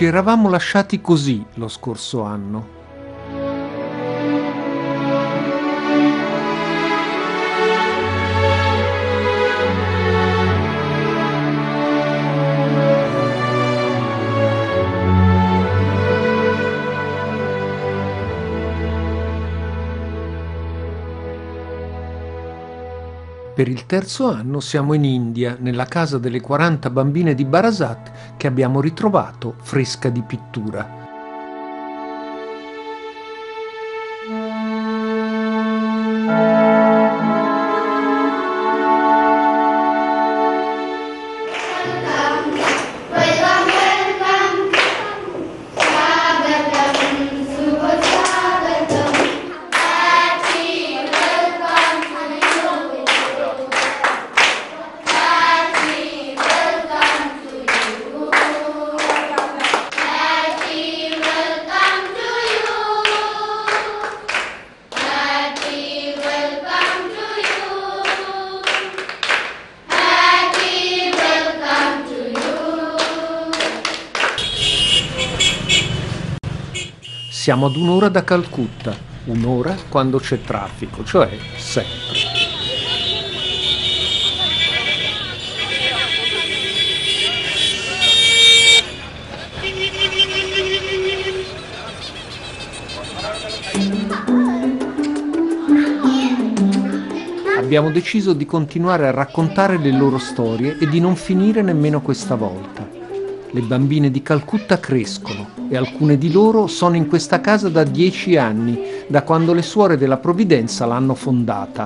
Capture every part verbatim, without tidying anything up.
Ci eravamo lasciati così lo scorso anno. Per il terzo anno siamo in India, nella casa delle quaranta bambine di Barasat che abbiamo ritrovato fresca di pittura. Siamo ad un'ora da Calcutta, un'ora quando c'è traffico, cioè sempre. Abbiamo deciso di continuare a raccontare le loro storie e di non finire nemmeno questa volta. Le bambine di Calcutta crescono e alcune di loro sono in questa casa da dieci anni, da quando le suore della Provvidenza l'hanno fondata.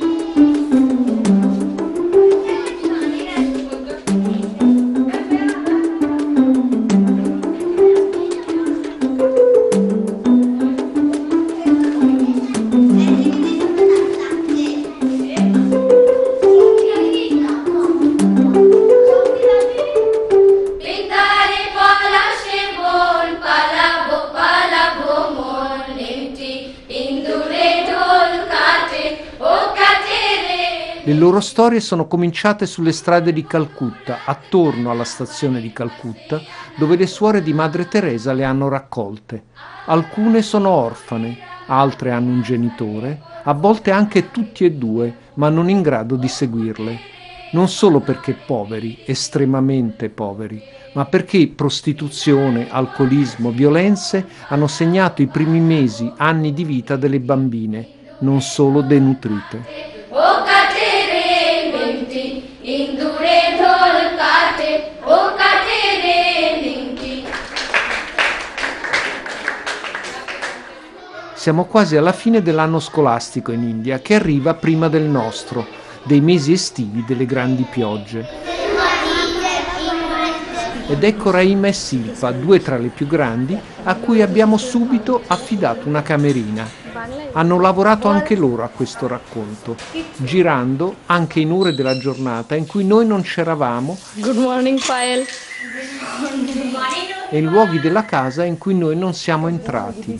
Le loro storie sono cominciate sulle strade di Calcutta, attorno alla stazione di Calcutta, dove le suore di Madre Teresa le hanno raccolte. Alcune sono orfane, altre hanno un genitore, a volte anche tutti e due, ma non in grado di seguirle. Non solo perché poveri, estremamente poveri, ma perché prostituzione, alcolismo, violenze hanno segnato i primi mesi, anni di vita delle bambine, non solo denutrite. Siamo quasi alla fine dell'anno scolastico in India, che arriva prima del nostro, dei mesi estivi delle grandi piogge. Ed ecco Rahima e Silpa, due tra le più grandi, a cui abbiamo subito affidato una camerina. Hanno lavorato anche loro a questo racconto, girando anche in ore della giornata in cui noi non c'eravamo. Good morning, Payal. E in luoghi della casa in cui noi non siamo entrati.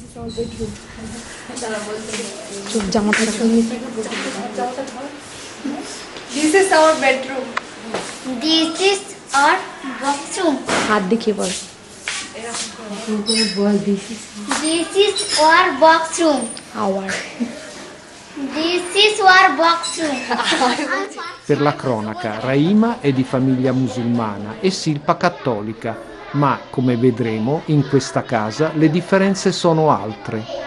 This is our bedroom. This is our bathroom. This is our bathroom. Our. This is our bathroom. Per la cronaca, Rahima è di famiglia musulmana e Silpa cattolica, ma, come vedremo, in questa casa le differenze sono altre.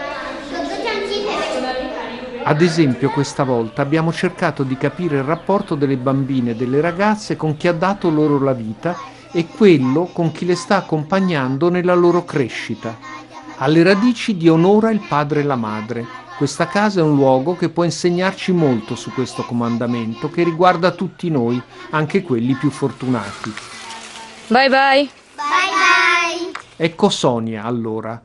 Ad esempio, questa volta abbiamo cercato di capire il rapporto delle bambine e delle ragazze con chi ha dato loro la vita e quello con chi le sta accompagnando nella loro crescita. Alle radici di onora il padre e la madre. Questa casa è un luogo che può insegnarci molto su questo comandamento che riguarda tutti noi, anche quelli più fortunati. Bye bye. Bye bye. Ecco Sonia allora.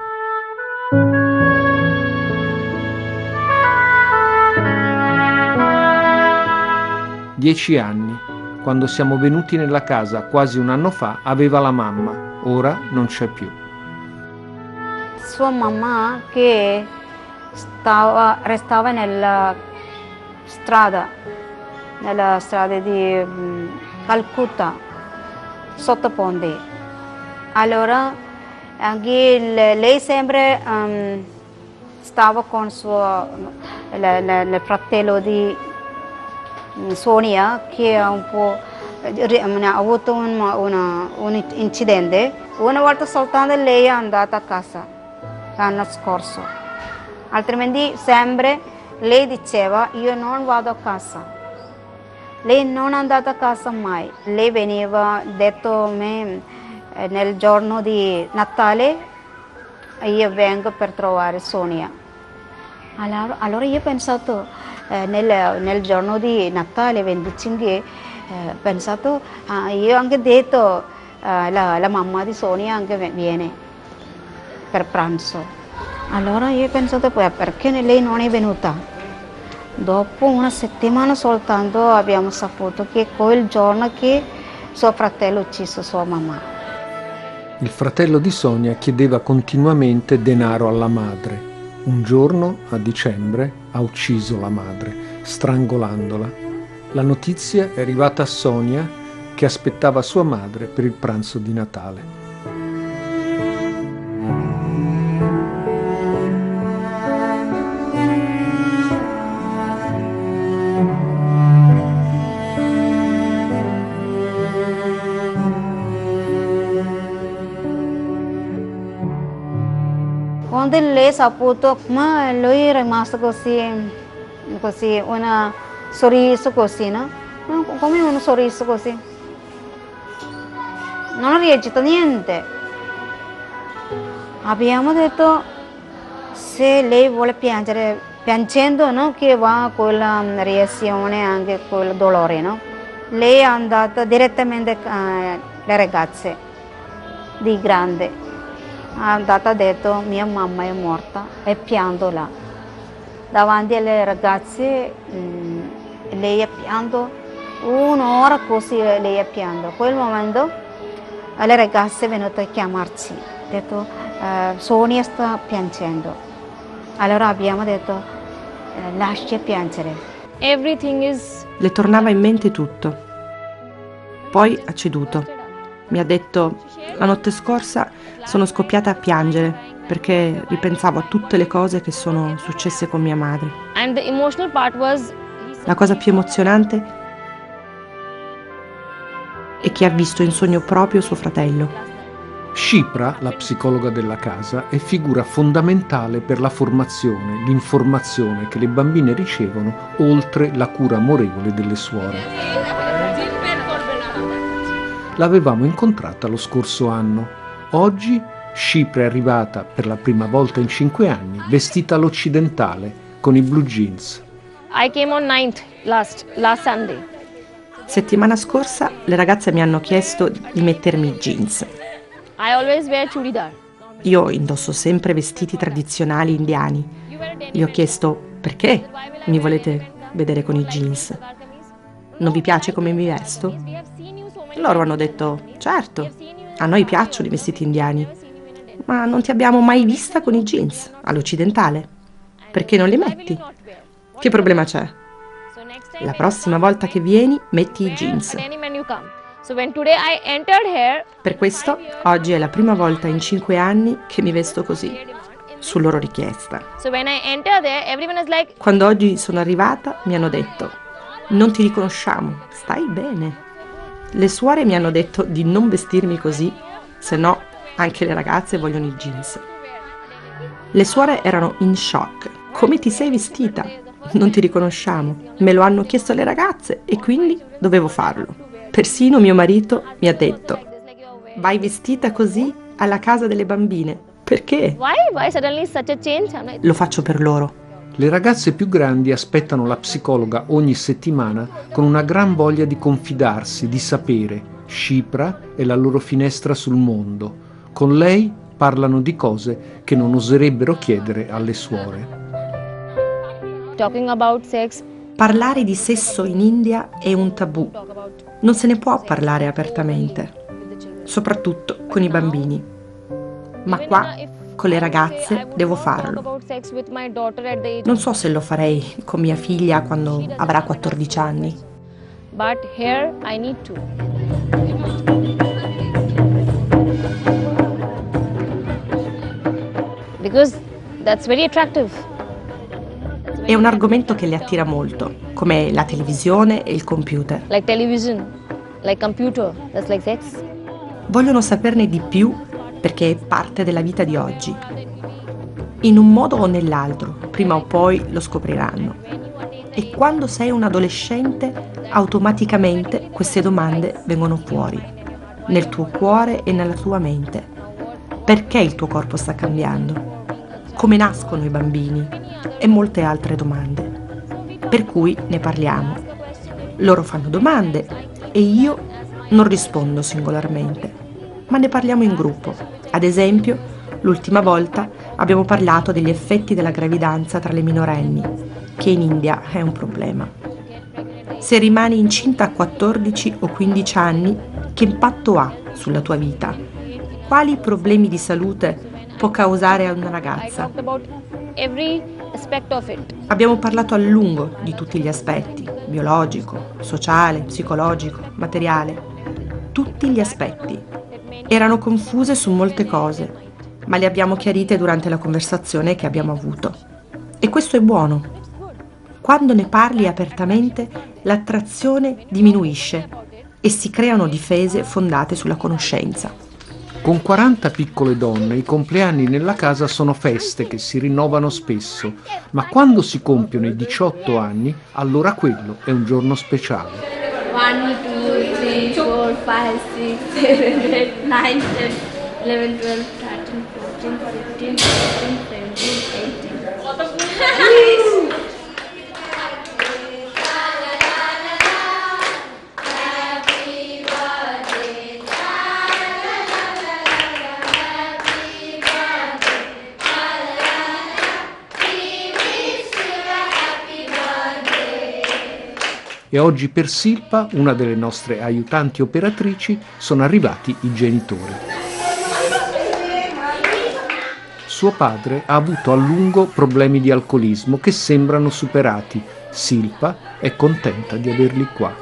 Dieci anni. Quando siamo venuti nella casa quasi un anno fa aveva la mamma, ora non c'è più. Sua mamma che stava, restava nella strada, nella strada di um, Calcutta, sotto ponte. Allora Anche lei sempre um, stava con suo, il fratello di Sonia che ha un po' ha avuto un, una, un incidente. Una volta soltanto lei è andata a casa l'anno scorso, altrimenti sempre lei diceva io non vado a casa. Lei non è andata a casa mai. Lei veniva detto a me eh, nel giorno di Natale io vengo per trovare Sonia. Allora, allora io ho pensato eh, nel, nel giorno di Natale venticinque ho pensato ah, io ho anche detto eh, la, la mamma di Sonia anche viene per pranzo. Allora io ho pensato perché lei non è venuta. Dopo una settimana soltanto abbiamo saputo che quel giorno che suo fratello ha ucciso sua mamma. Il fratello di Sonia chiedeva continuamente denaro alla madre. Un giorno, a dicembre, ha ucciso la madre, strangolandola. La notizia è arrivata a Sonia, che aspettava sua madre per il pranzo di Natale. Quando lei ha saputo, ma lui è rimasto così, così, un sorriso così, no? Come un sorriso così. Non ha reagito niente. Abbiamo detto, se lei vuole piangere, piangendo, no? Che va quella reazione, anche quel dolore, no? Lei è andata direttamente alle ragazze di grande. È andata e ha detto mia mamma è morta e pianto là. Davanti alle ragazze mh, lei ha pianto un'ora così, lei ha pianto. In quel momento le ragazze sono venute a chiamarci, ha detto eh, Sonia sta piangendo. Allora abbiamo detto eh, lascia piangere. Everything is... Le tornava in mente tutto. Poi ha ceduto. Mi ha detto, la notte scorsa sono scoppiata a piangere perché ripensavo a tutte le cose che sono successe con mia madre. And the emotional part was... La cosa più emozionante è che ha visto in sogno proprio suo fratello. Shipra, la psicologa della casa, è figura fondamentale per la formazione, l'informazione che le bambine ricevono, oltre la cura amorevole delle suore. L'avevamo incontrata lo scorso anno. Oggi Shipra è arrivata per la prima volta in cinque anni, vestita all'occidentale, con i blue jeans. I came on ninth last, last Sunday. Settimana scorsa le ragazze mi hanno chiesto di mettermi i jeans. I always wear churidar. Io indosso sempre vestiti tradizionali indiani. Gli ho chiesto perché mi volete vedere con i jeans? Non vi piace come mi vesto? Loro hanno detto, certo, a noi piacciono i vestiti indiani, ma non ti abbiamo mai vista con i jeans all'occidentale. Perché non li metti? Che problema c'è? La prossima volta che vieni, metti i jeans. Per questo, oggi è la prima volta in cinque anni che mi vesto così, su loro richiesta. Quando oggi sono arrivata, mi hanno detto, non ti riconosciamo, stai bene. Le suore mi hanno detto di non vestirmi così, se no anche le ragazze vogliono i jeans. Le suore erano in shock. Come ti sei vestita? Non ti riconosciamo. Me lo hanno chiesto le ragazze e quindi dovevo farlo. Persino mio marito mi ha detto, vai vestita così alla casa delle bambine. Perché? Why? Why suddenly such a change? I'm like... Lo faccio per loro. Le ragazze più grandi aspettano la psicologa ogni settimana con una gran voglia di confidarsi, di sapere. Shipra è la loro finestra sul mondo. Con lei parlano di cose che non oserebbero chiedere alle suore. Talking about sex. Parlare di sesso in India è un tabù. Non se ne può parlare apertamente, soprattutto con i bambini. Ma qua, con le ragazze, devo farlo. Non so se lo farei con mia figlia quando avrà quattordici anni. But here I need to. because that's very attractive. È un argomento che le attira molto, come la televisione e il computer. Like television, like computer, that's like sex. Vogliono saperne di più perché è parte della vita di oggi. In un modo o nell'altro, prima o poi lo scopriranno. E quando sei un adolescente, automaticamente queste domande vengono fuori, nel tuo cuore e nella tua mente. Perché il tuo corpo sta cambiando? Come nascono i bambini? E molte altre domande. Per cui ne parliamo. Loro fanno domande e io non rispondo singolarmente, ma ne parliamo in gruppo. Ad esempio, l'ultima volta abbiamo parlato degli effetti della gravidanza tra le minorenni, che in India è un problema. Se rimani incinta a quattordici o quindici anni, che impatto ha sulla tua vita? Quali problemi di salute può causare a una ragazza? Abbiamo parlato a lungo di tutti gli aspetti, biologico, sociale, psicologico, materiale. Tutti gli aspetti. Erano confuse su molte cose, ma le abbiamo chiarite durante la conversazione che abbiamo avuto. E questo è buono. Quando ne parli apertamente, l'attrazione diminuisce e si creano difese fondate sulla conoscenza. Con quaranta piccole donne i compleanni nella casa sono feste che si rinnovano spesso, ma quando si compiono i diciotto anni, allora quello è un giorno speciale. one, two, three, four, five, six, seven, eight, nine, ten, eleven, twelve, thirteen, fourteen, fifteen, sixteen, seventeen, eighteen. E oggi per Silpa, una delle nostre aiutanti operatrici, sono arrivati i genitori. Suo padre ha avuto a lungo problemi di alcolismo che sembrano superati. Silpa è contenta di averli qua.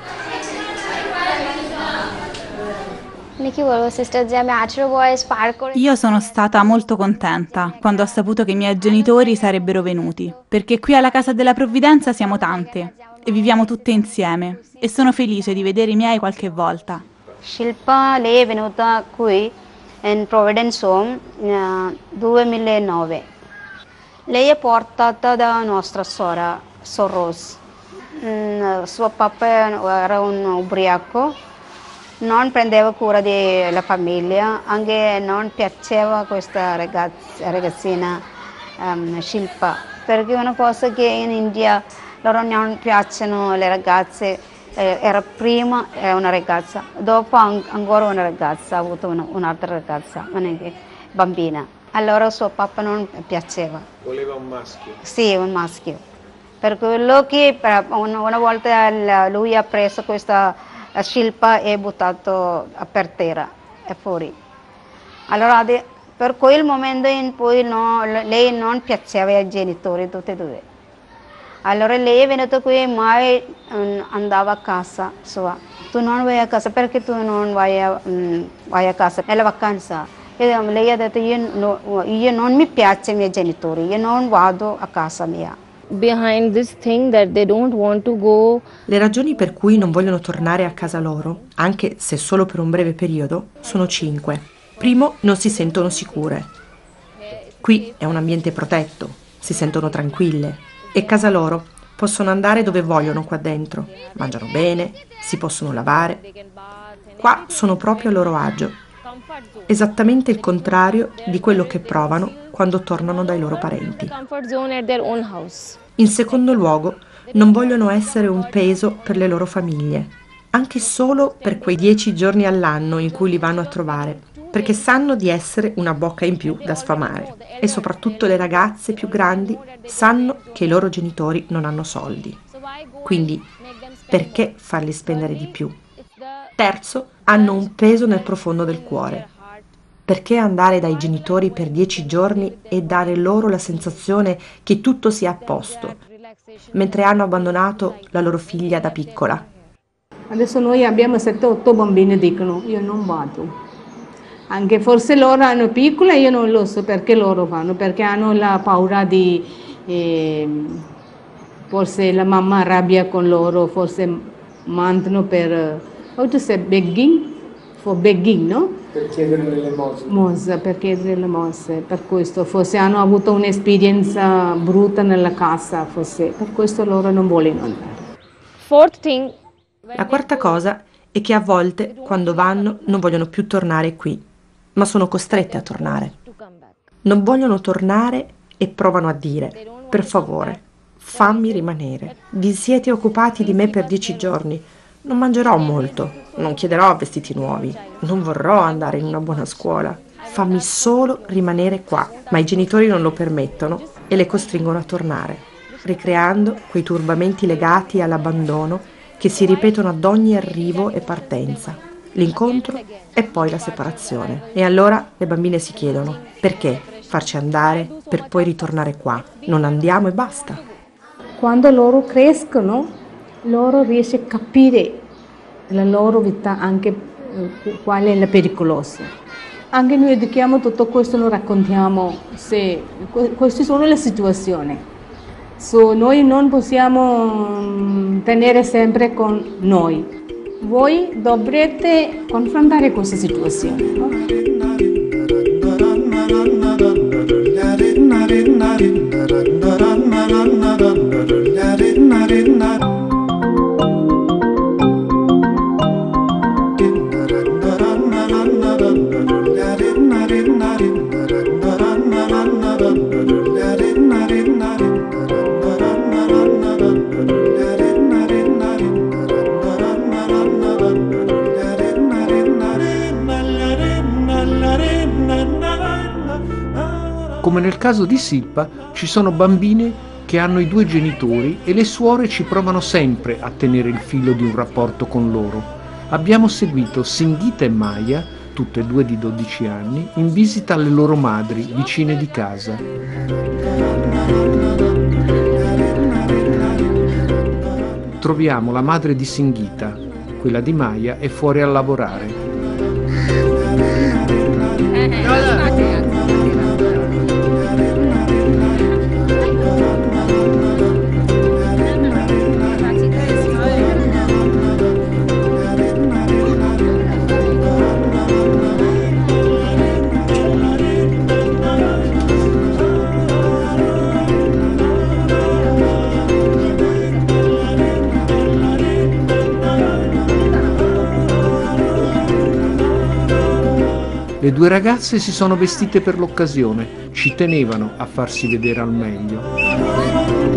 Io sono stata molto contenta quando ho saputo che i miei genitori sarebbero venuti, perché qui alla Casa della Provvidenza siamo tante e viviamo tutte insieme e sono felice di vedere i miei qualche volta. Shilpa lei è venuta qui in Providence Home nel duemilanove. Lei è portata da nostra sorella, Soros. Mm, suo papà era un ubriaco, non prendeva cura della famiglia, anche non piaceva questa ragazza, ragazzina um, Shilpa, perché una cosa che in India loro non piacciono le ragazze, eh, era prima una ragazza, dopo an- ancora una ragazza, ha avuto una, un'altra ragazza, una bambina. Allora suo papà non piaceva. Voleva un maschio? Sì, un maschio. Per quello che una, una volta lui ha preso questa Shilpa e buttato per terra e fuori. Allora per quel momento in cui no, lei non piaceva ai genitori, tutti e due. Allora lei è venuta qui, mai um, andava a casa sua. Tu non vai a casa, perché tu non vai a, um, vai a casa nella vacanza? E lei ha detto, io, no, io non mi piace i miei genitori, io non vado a casa mia. Behind this thing that they don't want to go. Le ragioni per cui non vogliono tornare a casa loro, anche se solo per un breve periodo, sono cinque. Primo, non si sentono sicure. Qui è un ambiente protetto, si sentono tranquille. E casa loro possono andare dove vogliono qua dentro, mangiano bene, si possono lavare. Qua sono proprio a loro agio, esattamente il contrario di quello che provano quando tornano dai loro parenti. In secondo luogo, non vogliono essere un peso per le loro famiglie, anche solo per quei dieci giorni all'anno in cui li vanno a trovare, perché sanno di essere una bocca in più da sfamare e soprattutto le ragazze più grandi sanno che i loro genitori non hanno soldi. Quindi perché farli spendere di più? Terzo, hanno un peso nel profondo del cuore. Perché andare dai genitori per dieci giorni e dare loro la sensazione che tutto sia a posto, mentre hanno abbandonato la loro figlia da piccola? Adesso noi abbiamo sette otto bambine, dicono io non vado. Anche forse loro hanno piccola, io non lo so perché loro fanno, perché hanno la paura di, eh, forse la mamma arrabbia con loro, forse mandano per, how to say, begging, for begging, no? Per chiedere l'elemosina. Mossa, per chiedere le mosse, per questo, forse hanno avuto un'esperienza brutta nella casa, forse, per questo loro non vogliono andare. Fourth thing, La quarta cosa è che a volte, quando vanno, non vogliono più tornare qui, ma sono costrette a tornare. Non vogliono tornare e provano a dire: per favore, fammi rimanere. Vi siete occupati di me per dieci giorni. Non mangerò molto, non chiederò vestiti nuovi, non vorrò andare in una buona scuola. Fammi solo rimanere qua. Ma i genitori non lo permettono e le costringono a tornare, ricreando quei turbamenti legati all'abbandono che si ripetono ad ogni arrivo e partenza. L'incontro e poi la separazione. E allora le bambine si chiedono: perché farci andare per poi ritornare qua? Non andiamo e basta. Quando loro crescono, loro riescono a capire la loro vita, anche eh, qual è la pericolosa. Anche noi educhiamo tutto questo, lo raccontiamo, se queste sono le situazioni. So, noi non possiamo um, tenere sempre con noi. Voi dovrete confrontare questa situazione, no? Come nel caso di Silpa, ci sono bambine che hanno i due genitori e le suore ci provano sempre a tenere il filo di un rapporto con loro. Abbiamo seguito Singhita e Maya, tutte e due di dodici anni, in visita alle loro madri vicine di casa. Troviamo la madre di Singhita, quella di Maya è fuori a lavorare. Le due ragazze si sono vestite per l'occasione, ci tenevano a farsi vedere al meglio.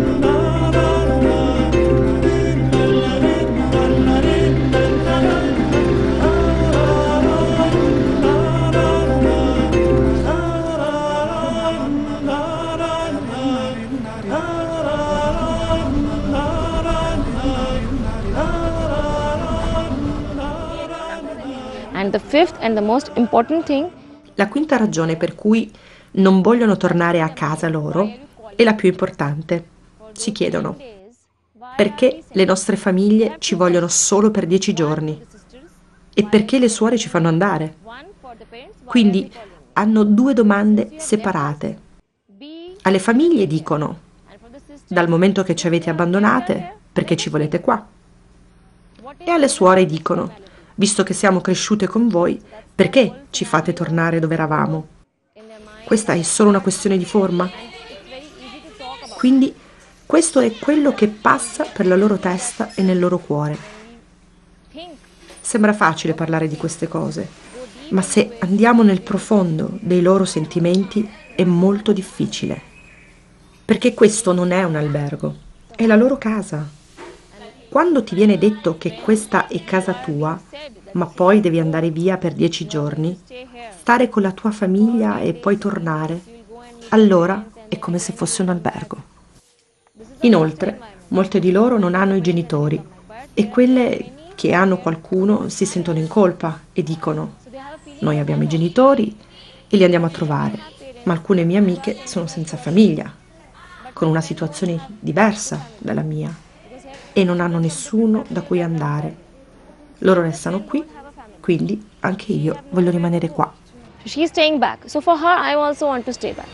and the fifth and the most important thing, la quinta ragione per cui non vogliono tornare a casa loro è la più importante. Si chiedono: perché le nostre famiglie ci vogliono solo per dieci giorni? E perché le suore ci fanno andare? Quindi hanno due domande separate. Alle famiglie dicono: dal momento che ci avete abbandonate, perché ci volete qua? E alle suore dicono: visto che siamo cresciute con voi, perché ci fate tornare dove eravamo? Questa è solo una questione di forma? Quindi questo è quello che passa per la loro testa e nel loro cuore. Sembra facile parlare di queste cose, ma se andiamo nel profondo dei loro sentimenti è molto difficile. Perché questo non è un albergo, è la loro casa. Quando ti viene detto che questa è casa tua, ma poi devi andare via per dieci giorni, stare con la tua famiglia e poi tornare, allora è come se fosse un albergo. Inoltre, molte di loro non hanno i genitori e quelle che hanno qualcuno si sentono in colpa e dicono: noi abbiamo i genitori e li andiamo a trovare, ma alcune mie amiche sono senza famiglia, con una situazione diversa dalla mia, e non hanno nessuno da cui andare. Loro restano qui, quindi anche io voglio rimanere qua. She's staying back. So for her, I also want to stay back.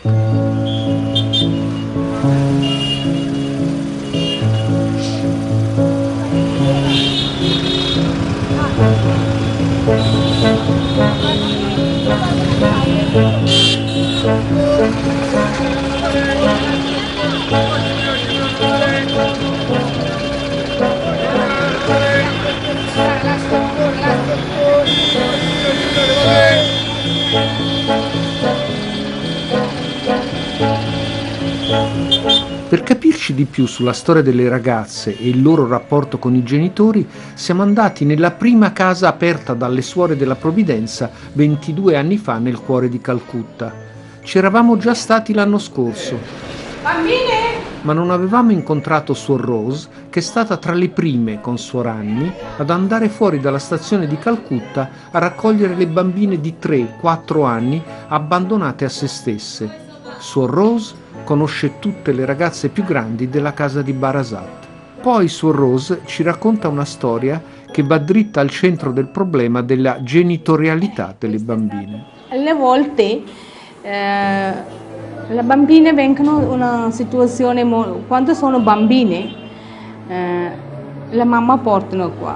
Per capirci di più sulla storia delle ragazze e il loro rapporto con i genitori, siamo andati nella prima casa aperta dalle Suore della Provvidenza ventidue anni fa nel cuore di Calcutta. Ci eravamo già stati l'anno scorso. Bambine! Ma non avevamo incontrato Suor Rose, che è stata tra le prime, con Suor Annie, ad andare fuori dalla stazione di Calcutta a raccogliere le bambine di tre quattro anni abbandonate a se stesse. Suor Rose conosce tutte le ragazze più grandi della casa di Barasat. Poi Suor Rose ci racconta una storia che va dritta al centro del problema della genitorialità delle bambine. Alle volte eh, le bambine vengono in una situazione, quando sono bambine, eh, la mamma portano qua,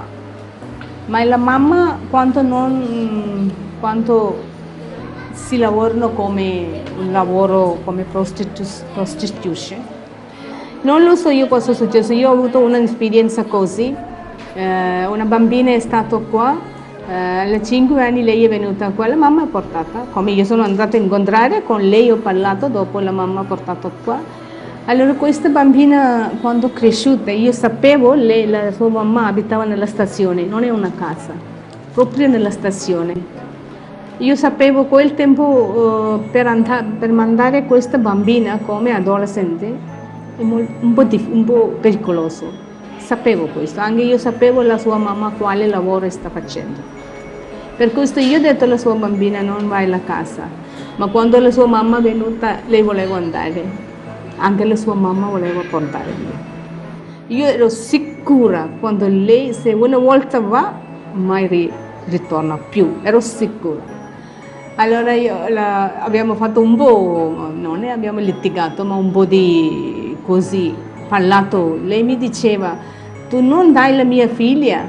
ma la mamma quando non, quando si lavorano come un lavoro come prostitu- prostitution. Non lo so io cosa è successo, io ho avuto un'esperienza così, eh, una bambina è stata qua, eh, alle cinque anni lei è venuta qua, la mamma è portata, come io sono andata a incontrare con lei, ho parlato, dopo la mamma ha portato qua. Allora questa bambina quando è cresciuta, io sapevo, lei, la sua mamma abitava nella stazione, non è una casa, proprio nella stazione. Io sapevo quel tempo uh, per, and- per mandare questa bambina come adolescente è molto, un, po dif- un po' pericoloso. Sapevo questo, anche io sapevo la sua mamma quale lavoro sta facendo. Per questo io ho detto alla sua bambina non vai alla casa, ma quando la sua mamma è venuta lei voleva andare, anche la sua mamma voleva portare via. Io ero sicura quando lei, se una volta va, mai ri- ritorna più, ero sicura. Allora io, la, abbiamo fatto un po', non ne abbiamo litigato, ma un po' di così, parlato. Lei mi diceva, tu non dai la mia figlia,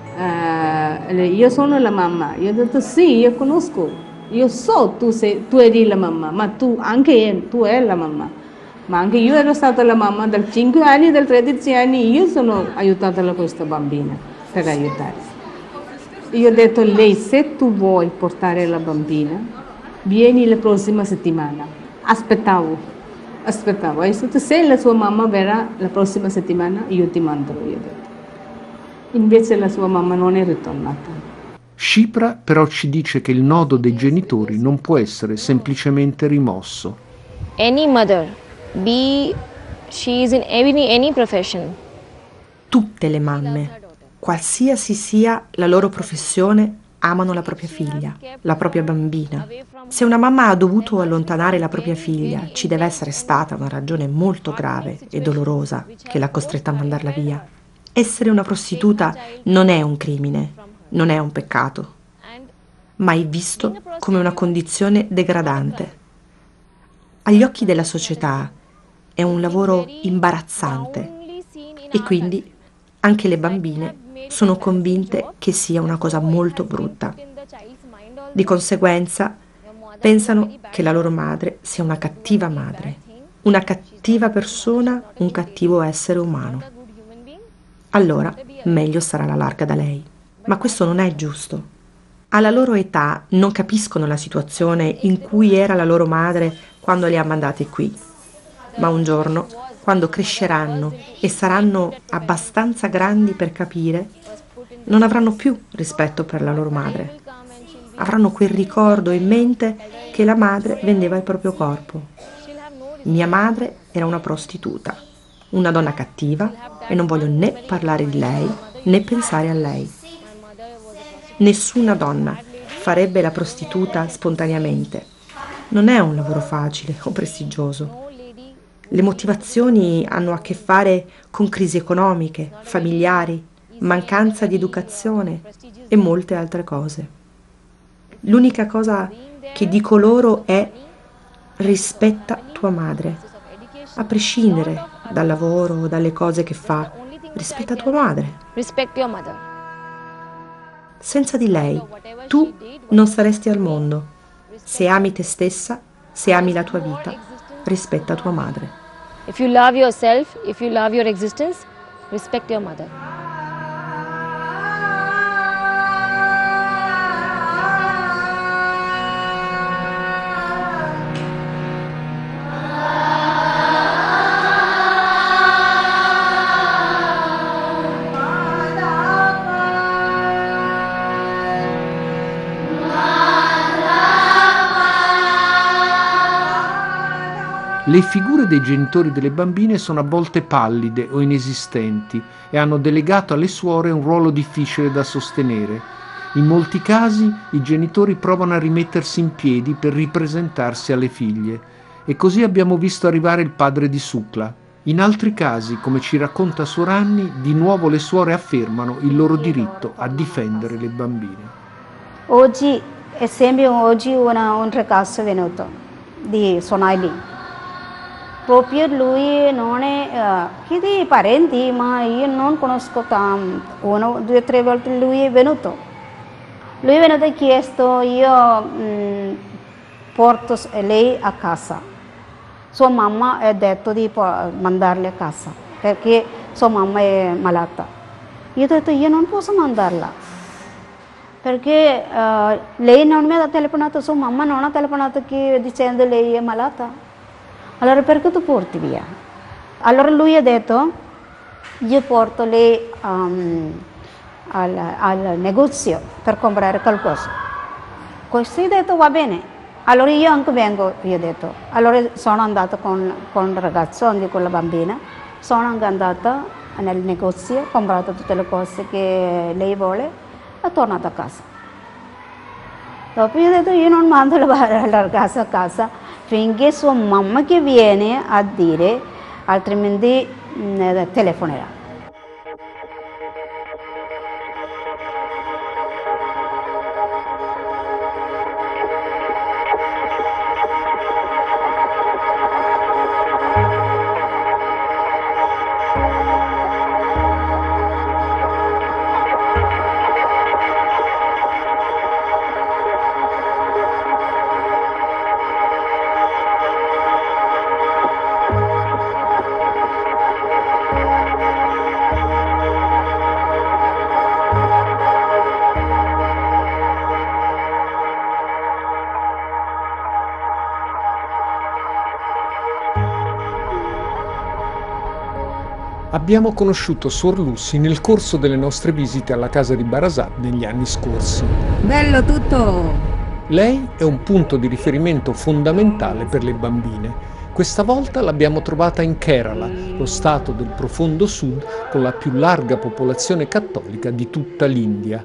uh, io sono la mamma. Io ho detto sì, io conosco, io so tu, sei, tu eri la mamma, ma tu anche tu eri la mamma. Ma anche io ero stata la mamma dal cinque anni, dal tredici anni, io sono aiutata questa bambina per aiutare. Io ho detto a lei, se tu vuoi portare la bambina, vieni la prossima settimana. Aspettavo, aspettavo. E se la sua mamma verrà la prossima settimana, io ti manderò, io ho detto. Invece la sua mamma non è ritornata. Shipra però ci dice che il nodo dei genitori non può essere semplicemente rimosso. Any mother, be she is in any, any profession. Tutte le mamme, qualsiasi sia la loro professione, amano la propria figlia, la propria bambina. Se una mamma ha dovuto allontanare la propria figlia, ci deve essere stata una ragione molto grave e dolorosa che l'ha costretta a mandarla via. Essere una prostituta non è un crimine, non è un peccato, ma è visto come una condizione degradante. Agli occhi della società è un lavoro imbarazzante e quindi anche le bambine sono convinte che sia una cosa molto brutta. Di conseguenza, pensano che la loro madre sia una cattiva madre, una cattiva persona, un cattivo essere umano. Allora, meglio sarà la larga da lei. Ma questo non è giusto. Alla loro età non capiscono la situazione in cui era la loro madre quando li ha mandati qui. Ma un giorno, quando cresceranno e saranno abbastanza grandi per capire, non avranno più rispetto per la loro madre. Avranno quel ricordo in mente che la madre vendeva il proprio corpo. Mia madre era una prostituta, una donna cattiva, e non voglio né parlare di lei né pensare a lei. Nessuna donna farebbe la prostituta spontaneamente. Non è un lavoro facile o prestigioso. Le motivazioni hanno a che fare con crisi economiche, familiari, mancanza di educazione e molte altre cose. L'unica cosa che dico loro è: rispetta tua madre, a prescindere dal lavoro o dalle cose che fa, rispetta tua madre. Respect your mother. Senza di lei tu non saresti al mondo. Se ami te stessa, se ami la tua vita, rispetta tua madre. If you love yourself, if you love your existence, respect your mother. Le figure dei genitori delle bambine sono a volte pallide o inesistenti e hanno delegato alle suore un ruolo difficile da sostenere. In molti casi i genitori provano a rimettersi in piedi per ripresentarsi alle figlie e così abbiamo visto arrivare il padre di Sukla. In altri casi, come ci racconta Suor Anni, di nuovo le suore affermano il loro diritto a difendere le bambine. Oggi, esempio, oggi una, un ragazzo è venuto di Sonaili. Proprio lui non è, uh, chi dei parenti, ma io non conosco tanto, uno, due o tre volte lui è venuto. Lui è venuto e ha chiesto, io mh, porto lei a casa. Sua mamma ha detto di mandarla a casa, perché sua mamma è malata. Io ho detto, io non posso mandarla, perché uh, lei non mi ha telefonato, sua mamma non ha telefonato che, dicendo lei è malata. Allora perché tu porti via? Allora lui ha detto, io porto lei um, al, al negozio per comprare qualcosa. Così ho detto, va bene. Allora io anche vengo, io ho detto. Allora sono andata con, con il ragazzo, con la bambina, sono anche andata nel negozio, ho comprato tutte le cose che lei vuole e tornato a casa. Dopo io ho detto, io non mando la, la ragazza a casa finché sua mamma che viene a dire, altrimenti mh, telefonerà. Abbiamo conosciuto Suor Lucy nel corso delle nostre visite alla casa di Barasat negli anni scorsi. Bello tutto! Lei è un punto di riferimento fondamentale per le bambine. Questa volta l'abbiamo trovata in Kerala, lo stato del profondo sud con la più larga popolazione cattolica di tutta l'India.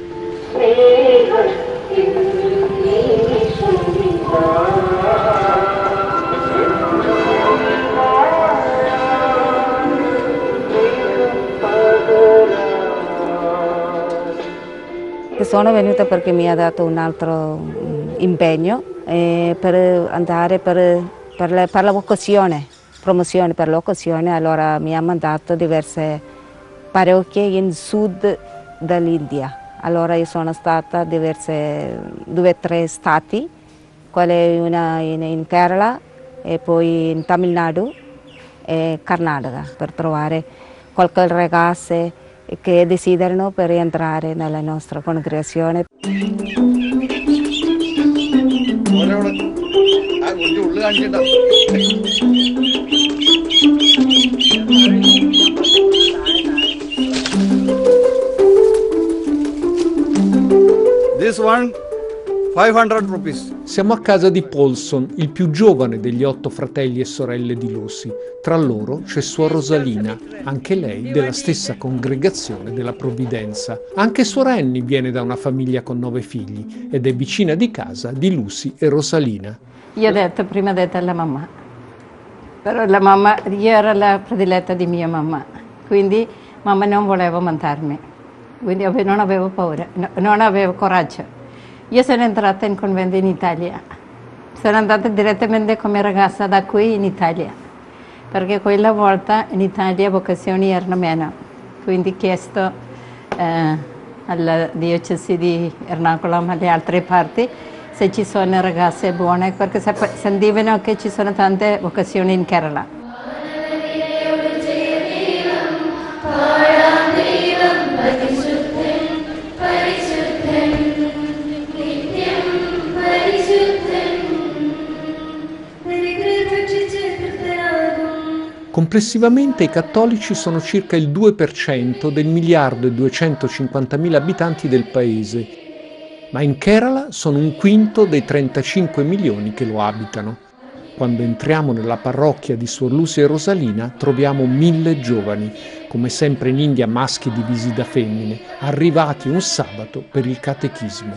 Sono venuta perché mi ha dato un altro impegno eh, per andare per, per, le, per la vocazione, promozione per l'occasione, allora mi ha mandato diverse parrocchie in sud dell'India. Allora io sono stata in diverse, due o tre stati, quelle una in, in Kerala e poi in Tamil Nadu e Karnataka, per trovare qualche ragazze che desiderano per entrare nella nostra congregazione. This one, five hundred rupees. Siamo a casa di Paulson, il più giovane degli otto fratelli e sorelle di Lucy. Tra loro c'è Suor Rosalina, anche lei della stessa congregazione della Provvidenza. Anche Suor Annie viene da una famiglia con nove figli ed è vicina di casa di Lucy e Rosalina. Io ho detto, prima ho detto alla mamma, però la mamma, io ero la prediletta di mia mamma, quindi mamma non voleva mandarmi, quindi non avevo paura, no, non avevo coraggio. Io sono entrata in convento in Italia, sono andata direttamente come ragazza da qui in Italia, perché quella volta in Italia vocazioni erano meno, quindi ho chiesto eh, alla diocesi di Ernakulam e alle altre parti se ci sono ragazze buone, perché sentivano che ci sono tante vocazioni in Kerala. Complessivamente i cattolici sono circa il due per cento del miliardo e duecentocinquantamila abitanti del paese, ma in Kerala sono un quinto dei trentacinque milioni che lo abitano. Quando entriamo nella parrocchia di Suor Lucia e Rosalina troviamo mille giovani, come sempre in India maschi divisi da femmine, arrivati un sabato per il catechismo.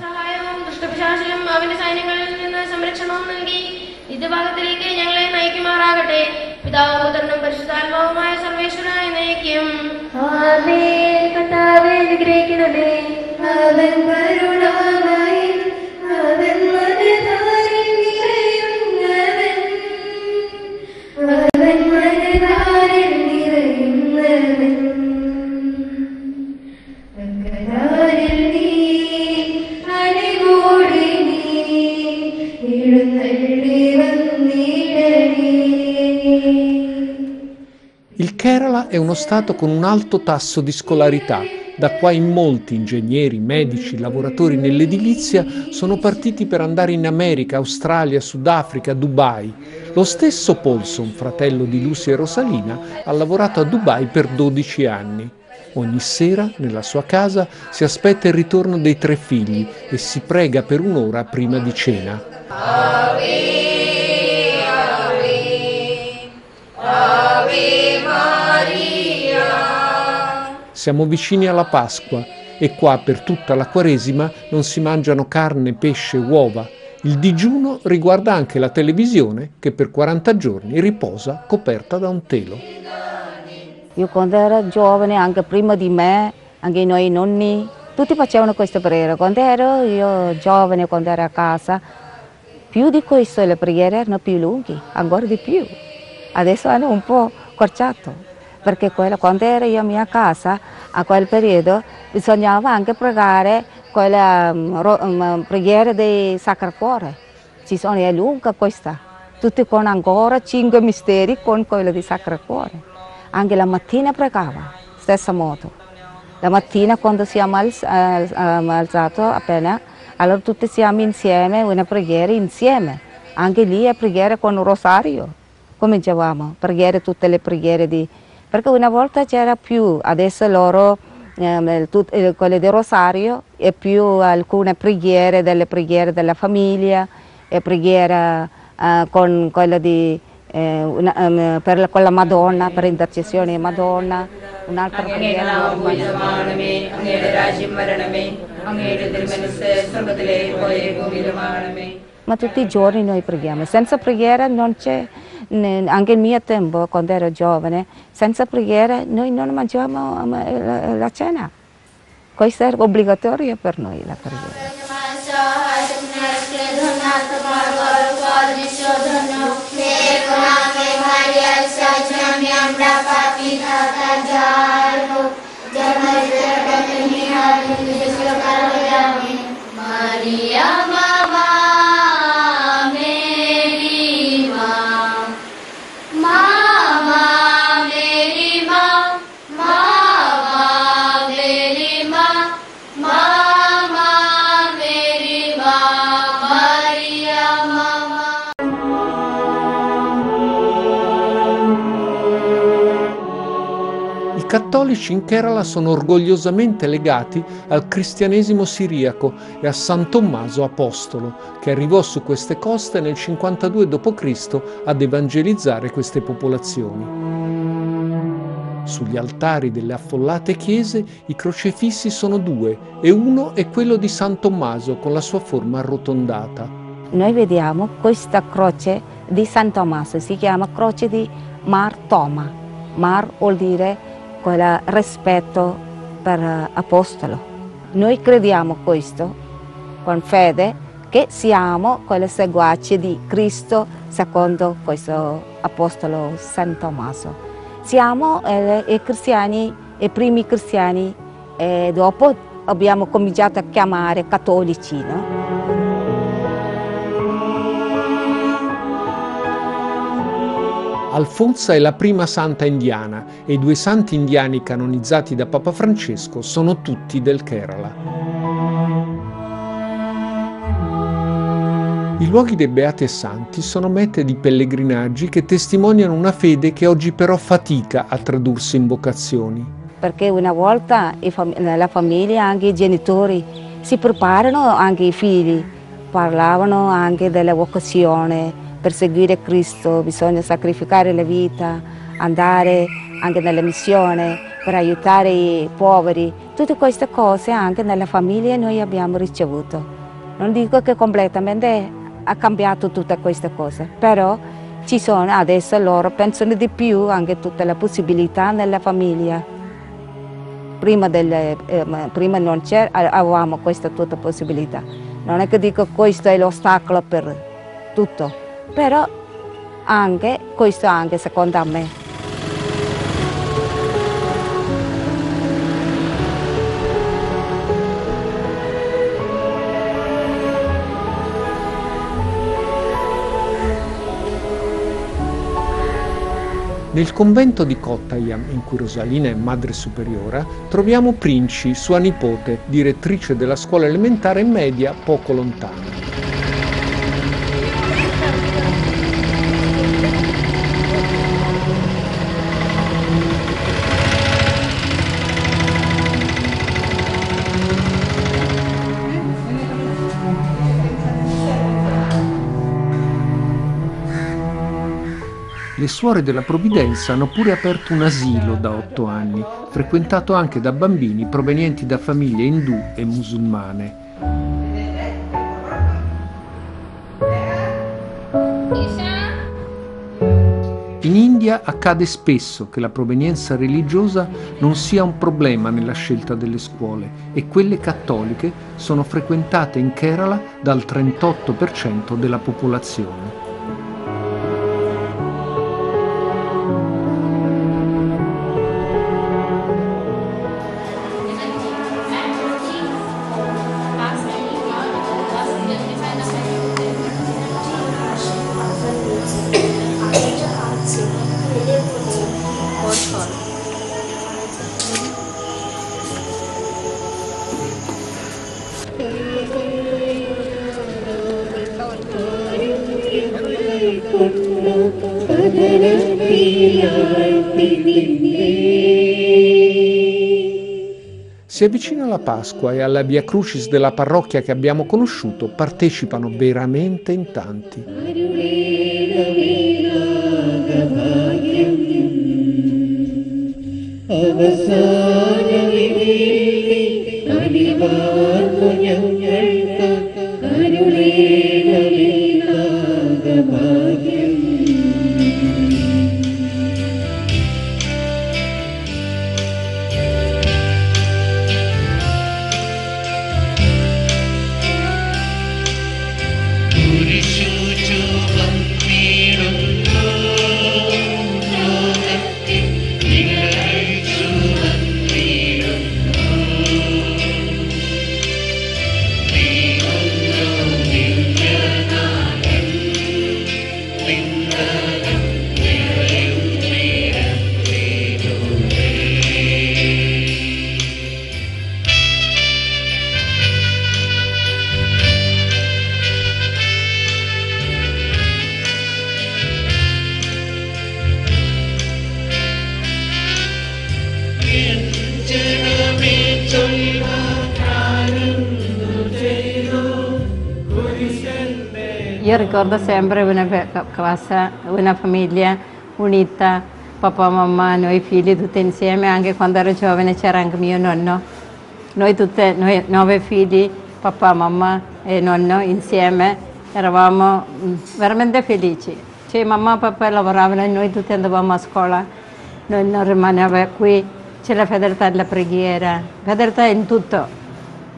Il Kerala è uno stato con un alto tasso di scolarità, da qua in molti ingegneri, medici, lavoratori nell'edilizia sono partiti per andare in America, Australia, Sudafrica, Dubai. Lo stesso Paulson, fratello di Lucia e Rosalina, ha lavorato a Dubai per dodici anni. Ogni sera, nella sua casa, si aspetta il ritorno dei tre figli e si prega per un'ora prima di cena. Ave, Ave, Ave Maria. Siamo vicini alla Pasqua e qua per tutta la Quaresima non si mangiano carne, pesce, uova. Il digiuno riguarda anche la televisione che per quaranta giorni riposa coperta da un telo. Io quando ero giovane, anche prima di me, anche i noi nonni, tutti facevano questa preghiera. Quando ero io giovane, quando ero a casa, più di questo le preghiere erano più lunghe, ancora di più. Adesso hanno un po' accorciato, perché quella, quando ero io a mia casa, a quel periodo, bisognava anche pregare quella um, preghiera del Sacro Cuore. Ci sono, è lunga questa, tutti con ancora cinque misteri con quello di Sacro Cuore. Anche la mattina pregava, stesso modo. La mattina quando siamo alz alzati appena, allora tutti siamo insieme, una preghiera insieme. Anche lì è preghiera con un rosario, cominciavamo, preghiere, tutte le preghiere di... Perché una volta c'era più, adesso loro, eh, tut, eh, quelle di rosario, e più alcune preghiere, delle preghiere della famiglia, e preghiera eh, con quella di... Eh, una, um, per la, con la Madonna, per intercessione di Madonna, un'altra preghiera. Ma tutti i giorni noi preghiamo, senza preghiera non c'è, anche il mio tempo quando ero giovane, senza preghiera noi non mangiavamo la, la cena, questo era obbligatorio per noi la preghiera. Maria Mama Meri Ma Mama Meri Ma Mama Meri Ma Mama Meri Ma Maria Mama. I cattolici in Kerala sono orgogliosamente legati al cristianesimo siriaco e a San Tommaso Apostolo, che arrivò su queste coste nel cinquantadue dopo Cristo ad evangelizzare queste popolazioni. Sugli altari delle affollate chiese i crocefissi sono due e uno è quello di San Tommaso con la sua forma arrotondata. Noi vediamo questa croce di San Tommaso, si chiama croce di Mar Thoma. Mar vuol dire quel rispetto per Apostolo. Noi crediamo questo con fede che siamo quelle seguaci di Cristo secondo questo apostolo San Tommaso. Siamo eh, i cristiani, i primi cristiani, e dopo abbiamo cominciato a chiamare cattolici, no? Alfonsa è la prima santa indiana e i due santi indiani canonizzati da Papa Francesco sono tutti del Kerala. I luoghi dei Beati e Santi sono mete di pellegrinaggi che testimoniano una fede che oggi però fatica a tradursi in vocazioni. Perché una volta nella famiglia anche i genitori si preparano anche i figli, parlavano anche della vocazione. Per seguire Cristo bisogna sacrificare la vita, andare anche nella missione per aiutare i poveri. Tutte queste cose anche nella famiglia noi abbiamo ricevuto. Non dico che completamente ha cambiato tutte queste cose, però ci sono adesso loro pensano di più anche tutte le possibilità nella famiglia. Prima, delle, eh, prima non c'era, avevamo questa tutta possibilità. Non è che dico che questo è l'ostacolo per tutto. Però anche, questo anche secondo me. Nel convento di Kottayam, in cui Rosalina è madre superiora, troviamo Princi, sua nipote, direttrice della scuola elementare e media poco lontana. Le suore della Provvidenza hanno pure aperto un asilo da otto anni, frequentato anche da bambini provenienti da famiglie indù e musulmane. In India accade spesso che la provenienza religiosa non sia un problema nella scelta delle scuole e quelle cattoliche sono frequentate in Kerala dal trentotto per cento della popolazione. Si avvicina la Pasqua e alla Via Crucis della parrocchia che abbiamo conosciuto partecipano veramente in tanti. Io ricordo sempre una casa, una famiglia unita, papà, mamma, noi figli tutti insieme, anche quando ero giovane c'era anche mio nonno. Noi tutte, noi nove figli, papà, mamma e nonno insieme, eravamo veramente felici. Cioè mamma e papà lavoravano e noi tutti andavamo a scuola, noi non rimanevamo qui, c'è la fedeltà della preghiera, fedeltà in tutto.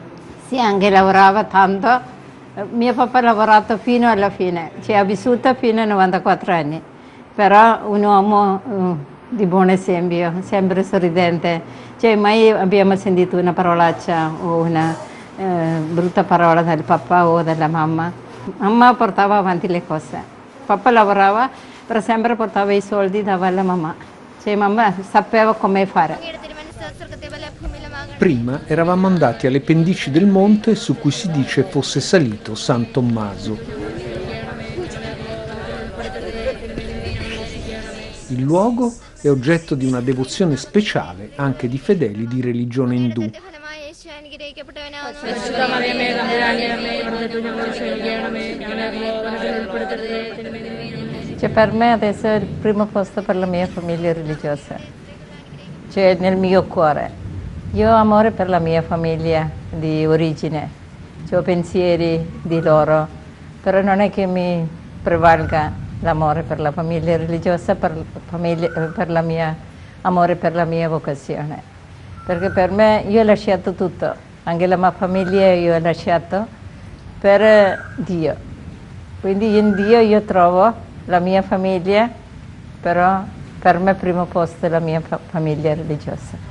Sì, anche lavorava tanto. Mio papà ha lavorato fino alla fine, cioè ha vissuto fino ai novantaquattro anni, però un uomo uh, di buon esempio, sempre sorridente, cioè mai abbiamo sentito una parolaccia o una eh, brutta parola del papà o della mamma. Mamma portava avanti le cose, papà lavorava, però sempre portava i soldi davanti alla mamma, cioè mamma sapeva come fare. Prima eravamo andati alle pendici del monte su cui si dice fosse salito San Tommaso. Il luogo è oggetto di una devozione speciale anche di fedeli di religione indù. Cioè, per me adesso è il primo posto per la mia famiglia religiosa, cioè nel mio cuore. Io ho amore per la mia famiglia di origine, ho pensieri di loro, però non è che mi prevalga l'amore per la famiglia religiosa, per, famiglia, per la mia amore per la mia vocazione. Perché per me io ho lasciato tutto, anche la mia famiglia io ho lasciato per Dio. Quindi in Dio io trovo la mia famiglia, però per me primo posto è la mia fa famiglia religiosa.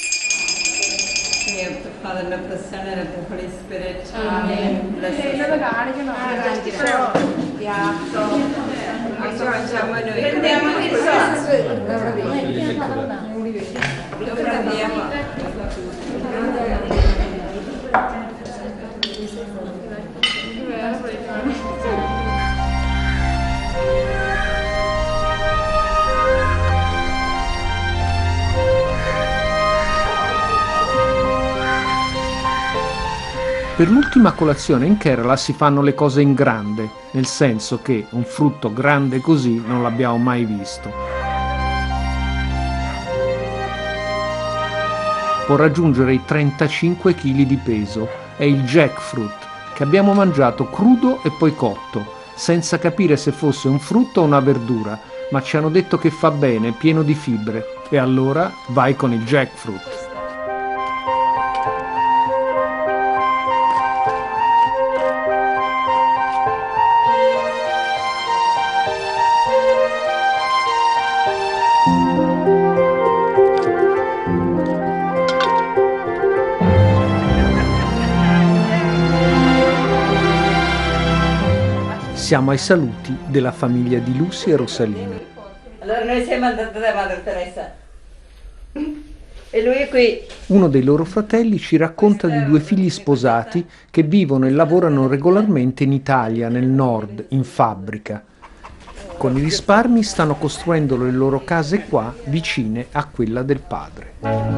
Father, of the Son, and of the Holy Spirit. Amen. Bless Per l'ultima colazione in Kerala si fanno le cose in grande, nel senso che un frutto grande così non l'abbiamo mai visto. Può raggiungere i trentacinque chili di peso, è il jackfruit, che abbiamo mangiato crudo e poi cotto, senza capire se fosse un frutto o una verdura, ma ci hanno detto che fa bene, pieno di fibre, e allora vai con il jackfruit. Siamo ai saluti della famiglia di Lucy e Rosalina. Allora noi siamo andati da Madre Teresa e lui è qui. Uno dei loro fratelli ci racconta di due figli sposati che vivono e lavorano regolarmente in Italia, nel nord, in fabbrica. Con i risparmi stanno costruendo le loro case qua, vicine a quella del padre.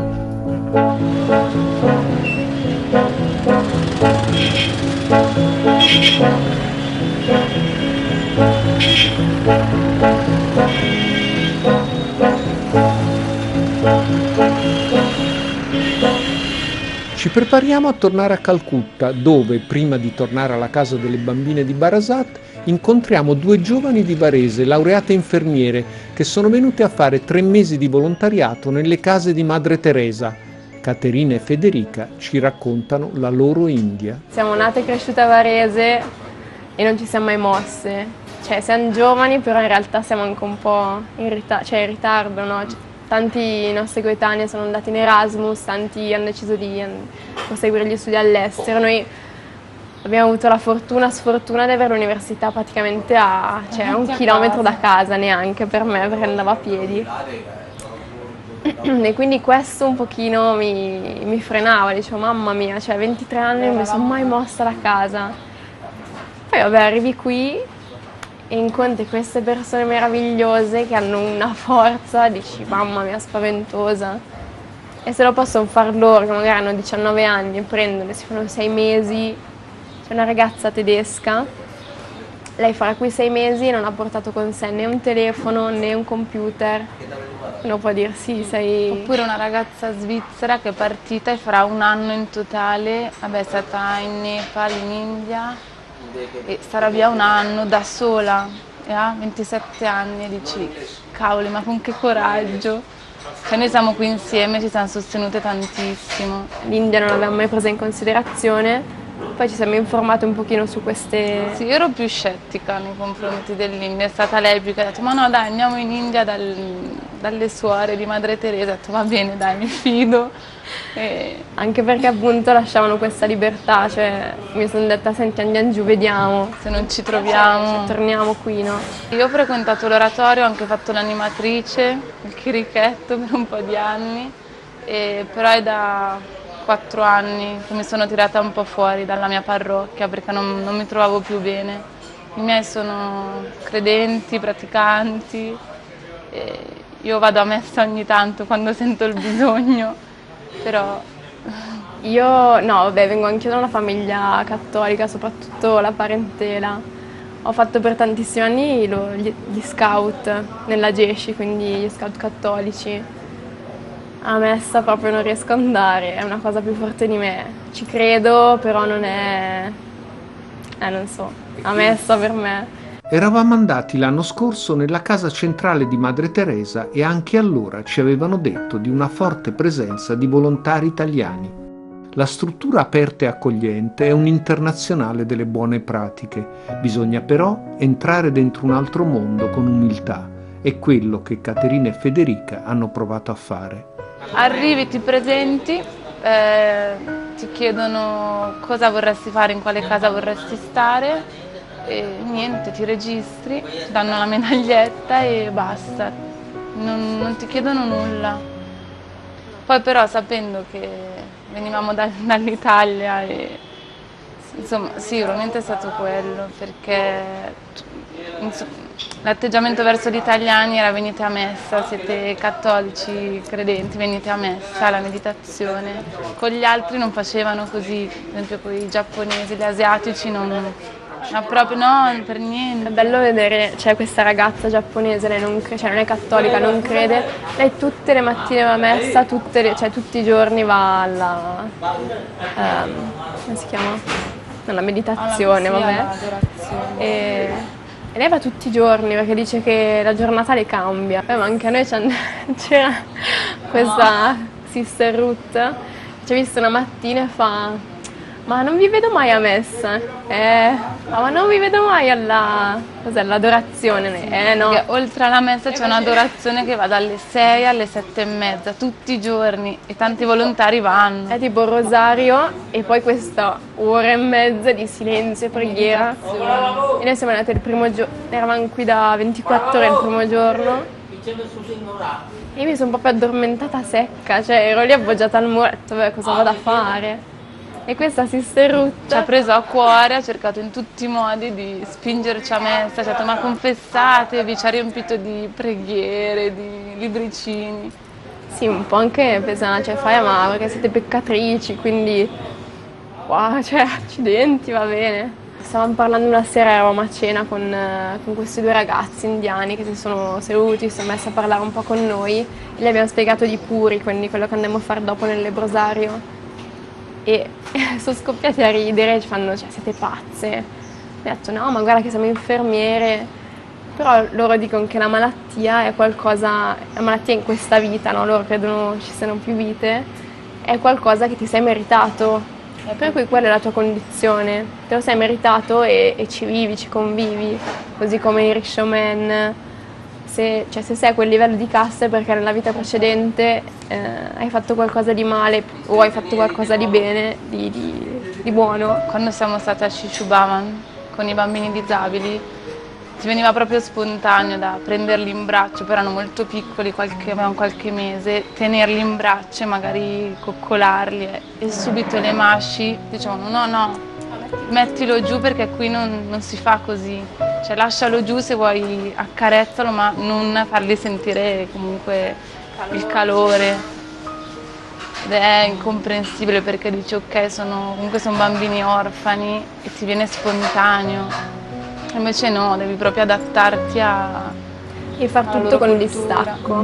Ci prepariamo a tornare a Calcutta, dove, prima di tornare alla casa delle bambine di Barasat, incontriamo due giovani di Varese, laureate infermiere, che sono venute a fare tre mesi di volontariato nelle case di Madre Teresa. Caterina e Federica ci raccontano la loro India. Siamo nate e cresciute a Varese e non ci siamo mai mosse. Cioè, siamo giovani, però in realtà siamo anche un po' in, rita cioè, in ritardo, no? Tanti nostri coetanei sono andati in Erasmus, tanti hanno deciso di proseguire gli studi all'estero. Noi abbiamo avuto la fortuna, sfortuna di avere l'università praticamente a, cioè, a un chilometro da casa, neanche per me, perché andavo a piedi. E quindi questo un pochino mi, mi frenava, dicevo mamma mia, cioè ventitré anni non mi sono mai mossa da casa. Poi vabbè, arrivi qui e incontri queste persone meravigliose che hanno una forza, dici mamma mia, spaventosa. E se lo possono far loro, che magari hanno diciannove anni, prendono, si fanno sei mesi. C'è una ragazza tedesca, lei farà qui sei mesi e non ha portato con sé né un telefono né un computer. Uno può dire sì, sei... Oppure una ragazza svizzera che è partita e farà un anno in totale, vabbè, è stata in Nepal, in India, e starà via un anno da sola, e ha ventisette anni e dici, cavoli, ma con che coraggio. Cioè noi siamo qui insieme, ci siamo sostenute tantissimo. L'India non l'abbiamo mai presa in considerazione, poi ci siamo informate un pochino su queste... Sì, io ero più scettica nei confronti dell'India, è stata lei più che ha detto ma no dai andiamo in India dal, dalle suore di Madre Teresa, ho detto va bene dai mi fido. E... Anche perché appunto lasciavano questa libertà, cioè mi sono detta senti andiamo giù, vediamo, se non ci troviamo, se torniamo qui, no? Io ho frequentato l'oratorio, ho anche fatto l'animatrice, il chirichetto per un po' di anni, e però è da quattro anni che mi sono tirata un po' fuori dalla mia parrocchia perché non, non mi trovavo più bene. I miei sono credenti, praticanti, e io vado a messa ogni tanto quando sento il bisogno, però... Io, no, vabbè, vengo anch'io da una famiglia cattolica, soprattutto la parentela. Ho fatto per tantissimi anni lo, gli, gli scout nella Gesci, quindi gli scout cattolici. A messa proprio non riesco ad andare, è una cosa più forte di me. Ci credo, però non è... eh, non so, a messa per me. Eravamo andati l'anno scorso nella casa centrale di Madre Teresa e anche allora ci avevano detto di una forte presenza di volontari italiani. La struttura aperta e accogliente è un'internazionale delle buone pratiche. Bisogna però entrare dentro un altro mondo con umiltà. È quello che Caterina e Federica hanno provato a fare. Arrivi, ti presenti, eh, ti chiedono cosa vorresti fare, in quale casa vorresti stare e niente, ti registri, ti danno la medaglietta e basta, non, non ti chiedono nulla. Poi però sapendo che venivamo da, dall'Italia e insomma sicuramente è stato quello, perché l'atteggiamento verso gli italiani era venite a messa, siete cattolici, credenti, venite a messa, alla meditazione. Con gli altri non facevano così, ad esempio con i giapponesi, gli asiatici non, ma proprio no, per niente. È bello vedere, c'è questa ragazza giapponese, lei non, cioè non è cattolica, non crede, lei tutte le mattine va a messa, tutte le, cioè tutti i giorni va alla, um, come si chiama? Alla meditazione, alla, sì, vabbè. E, e lei va tutti i giorni perché dice che la giornata le cambia. Eh, ma anche a noi c'era questa Sister Ruth, ci ha visto una mattina e fa ma non vi vedo mai a messa, eh, ma non vi vedo mai alla, cos'è, all'adorazione, eh no. Perché oltre alla messa c'è un'adorazione che va dalle sei alle sette e mezza, tutti i giorni, e tanti volontari vanno. È tipo il rosario e poi questa ora e mezza di silenzio e preghiera. E noi siamo andati il primo giorno, eravamo qui da ventiquattro ore il primo giorno. E io mi sono proprio addormentata secca, cioè ero lì appoggiata al muro e ho detto, beh, cosa vado a fare? E questa Sister Ruth ci ha preso a cuore, ha cercato in tutti i modi di spingerci a messa, ci ha detto ma confessatevi, ci ha riempito di preghiere, di libricini. Sì, un po' anche pesante, cioè fai ma perché siete peccatrici, quindi wow, cioè accidenti, va bene. Stavamo parlando una sera, eravamo a cena con, con questi due ragazzi indiani che si sono seduti, si sono messi a parlare un po' con noi e gli abbiamo spiegato di Puri, quindi quello che andremo a fare dopo nel lebrosario. E sono scoppiati a ridere, ci fanno, cioè siete pazze. Mi ha detto no, ma guarda che siamo infermiere, però loro dicono che la malattia è qualcosa, la malattia in questa vita, no? Loro credono ci siano più vite, è qualcosa che ti sei meritato, per cui quella è la tua condizione, te lo sei meritato e, e ci vivi, ci convivi, così come i Rishomen. Se, cioè, se sei a quel livello di caste perché nella vita precedente eh, hai fatto qualcosa di male o hai fatto qualcosa di bene, di, di, di buono. Quando siamo stati a Shishubhavan con i bambini disabili ci veniva proprio spontaneo da prenderli in braccio, però erano molto piccoli, qualche, avevano qualche mese, tenerli in braccio e magari coccolarli e, e subito le masci dicevano no no, mettilo giù perché qui non, non si fa così, cioè lascialo giù se vuoi, accarezzalo ma non farli sentire comunque il calore. Ed è incomprensibile perché dici ok, sono, comunque sono bambini orfani e ti viene spontaneo, invece no, devi proprio adattarti a... e far tutto con il distacco.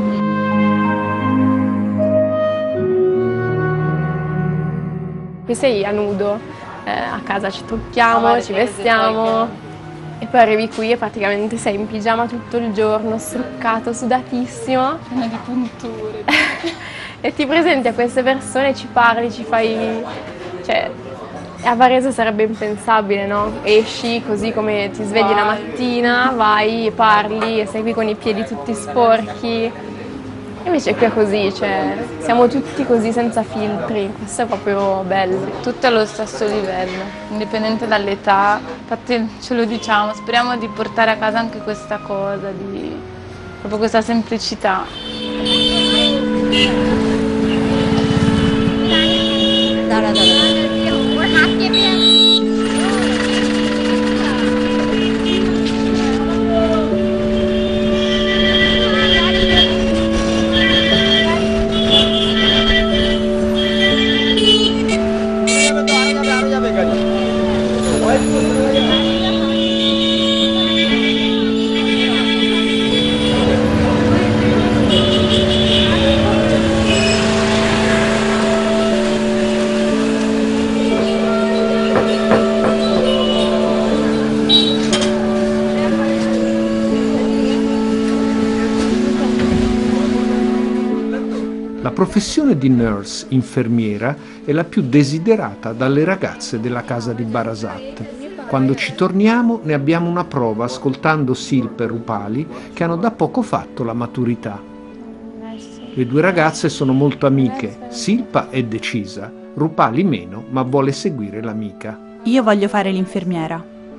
Qui sei a nudo. Eh, a casa ci trucchiamo, ci vestiamo, E poi arrivi qui e praticamente sei in pigiama tutto il giorno, struccato, sudatissimo. Pieno di punture. E ti presenti a queste persone, ci parli, ci fai... Cioè, a Varese sarebbe impensabile, no? Esci così come ti svegli la mattina, vai e parli e sei qui con i piedi tutti sporchi. Invece qui è così, cioè siamo tutti così senza filtri, questo è proprio bello. Tutto allo stesso livello, indipendente dall'età, infatti ce lo diciamo, speriamo di portare a casa anche questa cosa, di proprio questa semplicità. Dara, dara. La professione di nurse, infermiera, è la più desiderata dalle ragazze della casa di Barasat. Quando ci torniamo ne abbiamo una prova ascoltando Silpa e Rupali, che hanno da poco fatto la maturità. Le due ragazze sono molto amiche, Silpa è decisa, Rupali meno, ma vuole seguire l'amica. Io voglio fare l'infermiera.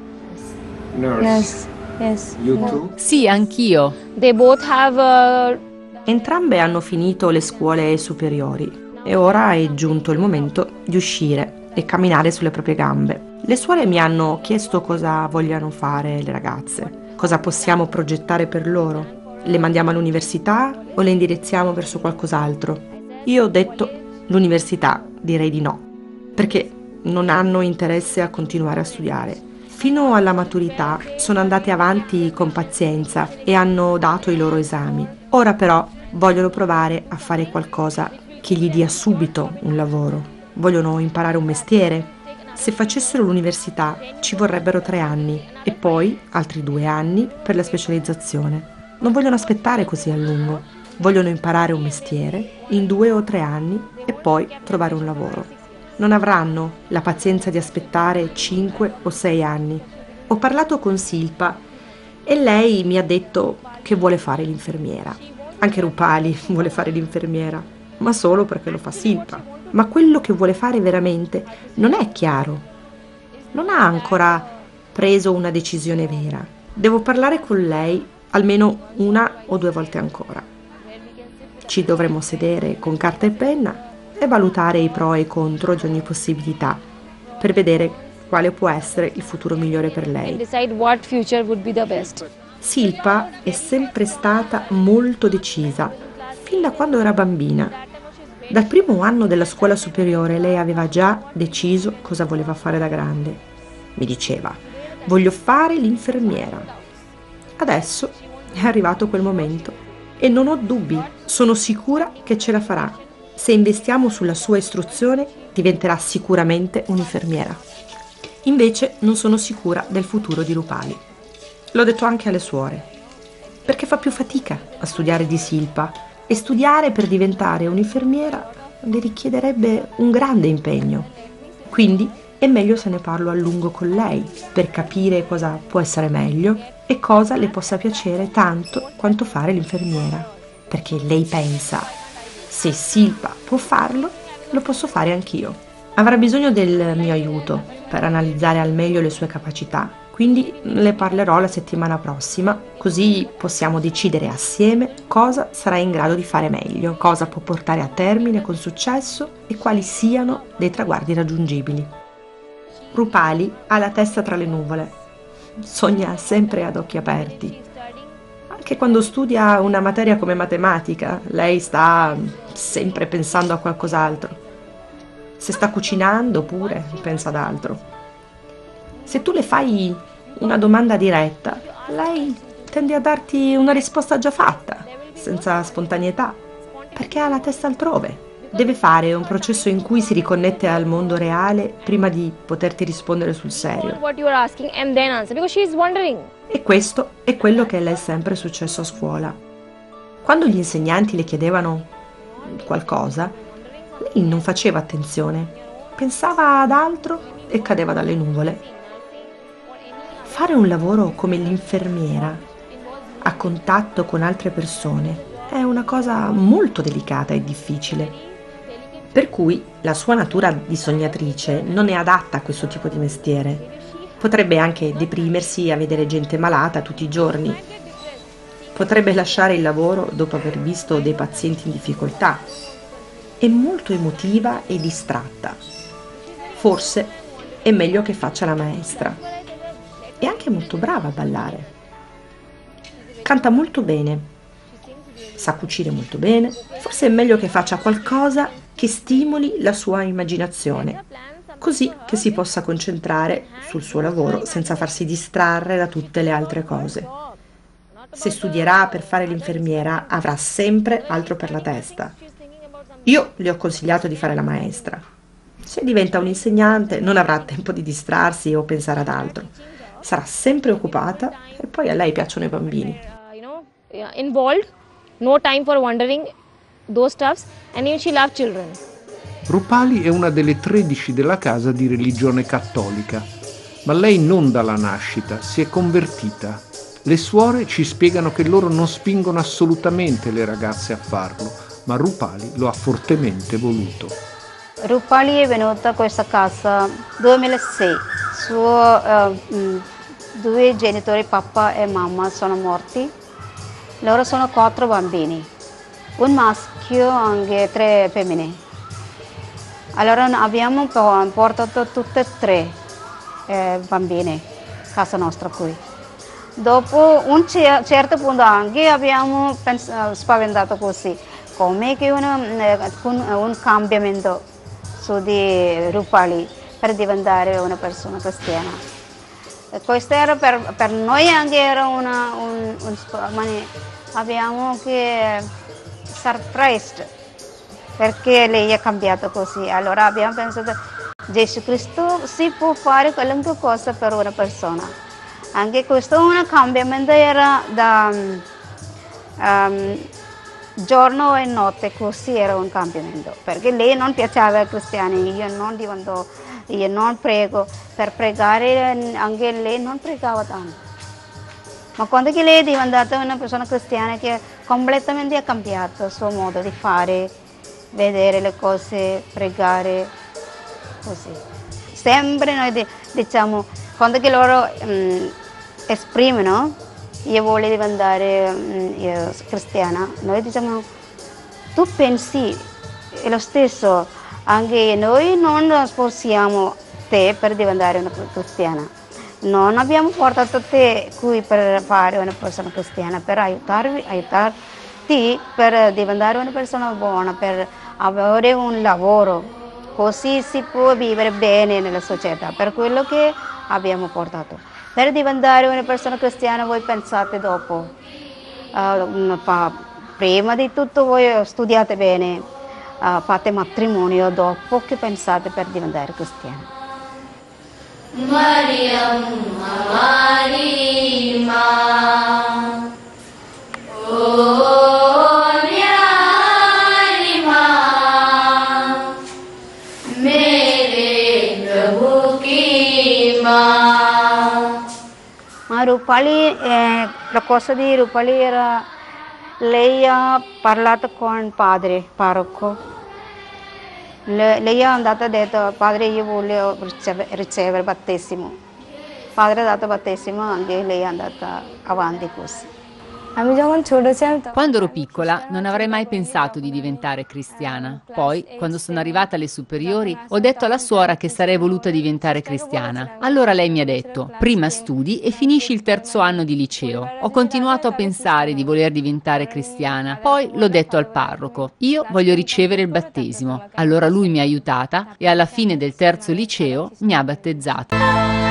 Nurse. Yes, yes. You too? Sì, anch'io. They both have a... Entrambe hanno finito le scuole superiori e ora è giunto il momento di uscire e camminare sulle proprie gambe. Le suore mi hanno chiesto cosa vogliano fare le ragazze, cosa possiamo progettare per loro. Le mandiamo all'università o le indirizziamo verso qualcos'altro? Io ho detto l'università, direi di no, perché non hanno interesse a continuare a studiare. Fino alla maturità sono andate avanti con pazienza e hanno dato i loro esami. Ora però vogliono provare a fare qualcosa che gli dia subito un lavoro. Vogliono imparare un mestiere. Se facessero l'università ci vorrebbero tre anni e poi altri due anni per la specializzazione. Non vogliono aspettare così a lungo. Vogliono imparare un mestiere in due o tre anni e poi trovare un lavoro. Non avranno la pazienza di aspettare cinque o sei anni. Ho parlato con Silpa e lei mi ha detto che vuole fare l'infermiera. Anche Rupali vuole fare l'infermiera, ma solo perché lo fa Silpa. Ma quello che vuole fare veramente non è chiaro. Non ha ancora preso una decisione vera. Devo parlare con lei almeno una o due volte ancora. Ci dovremo sedere con carta e penna e valutare i pro e i contro di ogni possibilità per vedere quale può essere il futuro migliore per lei. Decide what future would be the best. Silpa è sempre stata molto decisa, fin da quando era bambina. Dal primo anno della scuola superiore lei aveva già deciso cosa voleva fare da grande. Mi diceva, voglio fare l'infermiera. Adesso è arrivato quel momento e non ho dubbi, sono sicura che ce la farà. Se investiamo sulla sua istruzione, diventerà sicuramente un'infermiera. Invece non sono sicura del futuro di Rupali. L'ho detto anche alle suore, perché fa più fatica a studiare di Silpa e studiare per diventare un'infermiera le richiederebbe un grande impegno. Quindi è meglio se ne parlo a lungo con lei per capire cosa può essere meglio e cosa le possa piacere tanto quanto fare l'infermiera, perché lei pensa: se Silpa può farlo, lo posso fare anch'io. Avrà bisogno del mio aiuto per analizzare al meglio le sue capacità, quindi le parlerò la settimana prossima, così possiamo decidere assieme cosa sarà in grado di fare meglio, cosa può portare a termine con successo e quali siano dei traguardi raggiungibili. Rupali ha la testa tra le nuvole, sogna sempre ad occhi aperti. Anche quando studia una materia come matematica, lei sta sempre pensando a qualcos'altro. Se sta cucinando pure, pensa ad altro. Se tu le fai una domanda diretta, lei tende a darti una risposta già fatta, senza spontaneità, perché ha la testa altrove. Deve fare un processo in cui si riconnette al mondo reale prima di poterti rispondere sul serio. What you are asking and then answer because she is wondering. E questo è quello che le è sempre successo a scuola. Quando gli insegnanti le chiedevano qualcosa, lei non faceva attenzione, pensava ad altro e cadeva dalle nuvole. Fare un lavoro come l'infermiera, a contatto con altre persone, è una cosa molto delicata e difficile. Per cui la sua natura di sognatrice non è adatta a questo tipo di mestiere. Potrebbe anche deprimersi a vedere gente malata tutti i giorni. Potrebbe lasciare il lavoro dopo aver visto dei pazienti in difficoltà. È molto emotiva e distratta. Forse è meglio che faccia la maestra. È anche molto brava a ballare. Canta molto bene. Sa cucire molto bene. Forse è meglio che faccia qualcosa che stimoli la sua immaginazione, così che si possa concentrare sul suo lavoro senza farsi distrarre da tutte le altre cose. Se studierà per fare l'infermiera, avrà sempre altro per la testa. Io le ho consigliato di fare la maestra. Se diventa un insegnante, non avrà tempo di distrarsi o pensare ad altro. Sarà sempre occupata e poi a lei piacciono i bambini. You know, involved, no time for wondering those stuffs, and even she loves children. Rupali è una delle tredici della casa di religione cattolica, ma lei non dalla nascita, si è convertita. Le suore ci spiegano che loro non spingono assolutamente le ragazze a farlo, ma Rupali lo ha fortemente voluto. Rupali è venuta a questa casa duemilasei. Suo, uh, due genitori, papà e mamma, sono morti. Loro sono quattro bambini, un maschio e tre femmine. Allora abbiamo portato tutte e tre eh, bambine a casa nostra qui. Dopo un certo punto anche abbiamo pensato, spaventato così, come che una, un, un cambiamento su di Rupali per diventare una persona cristiana. E questo era per, per noi anche era una, un, un abbiamo che sorpreso perché lei è cambiato così. Allora abbiamo pensato Gesù Cristo si può fare qualunque cosa per una persona. Anche questo un cambiamento era da um, giorno e notte, così era un cambiamento, perché lei non piaceva ai cristiani, io non divento, io non prego, per pregare anche lei non pregava tanto. Ma quando che lei è diventata una persona cristiana che completamente ha cambiato il suo modo di fare, vedere le cose, pregare, così. Sempre noi diciamo, quando che loro um, esprimono, io voglio diventare um, cristiana, noi diciamo, tu pensi, è lo stesso, anche noi non sforziamo te per diventare una cristiana. Non abbiamo portato te qui per fare una persona cristiana, per aiutarvi, aiutarti per diventare una persona buona, per avere un lavoro, così si può vivere bene nella società, per quello che abbiamo portato. Per diventare una persona cristiana voi pensate dopo, uh, prima di tutto voi studiate bene, uh, fate matrimonio, dopo che pensate per diventare cristiani. Mariam Marima Oh Marima Mere Prabhu ki maa. Ma Rupali, eh, la cosa di Rupali era, lei ha parlato con padre, parroco. Le, lei è andata e ha detto, padre io voglio ricevere, ricevere battesimo. Padre ha dato battesimo, anche lei è andata avanti così. Quando ero piccola non avrei mai pensato di diventare cristiana. Poi, quando sono arrivata alle superiori, ho detto alla suora che sarei voluta diventare cristiana. Allora lei mi ha detto, prima studi e finisci il terzo anno di liceo. Ho continuato a pensare di voler diventare cristiana. Poi l'ho detto al parroco, io voglio ricevere il battesimo. Allora lui mi ha aiutata e alla fine del terzo liceo mi ha battezzata.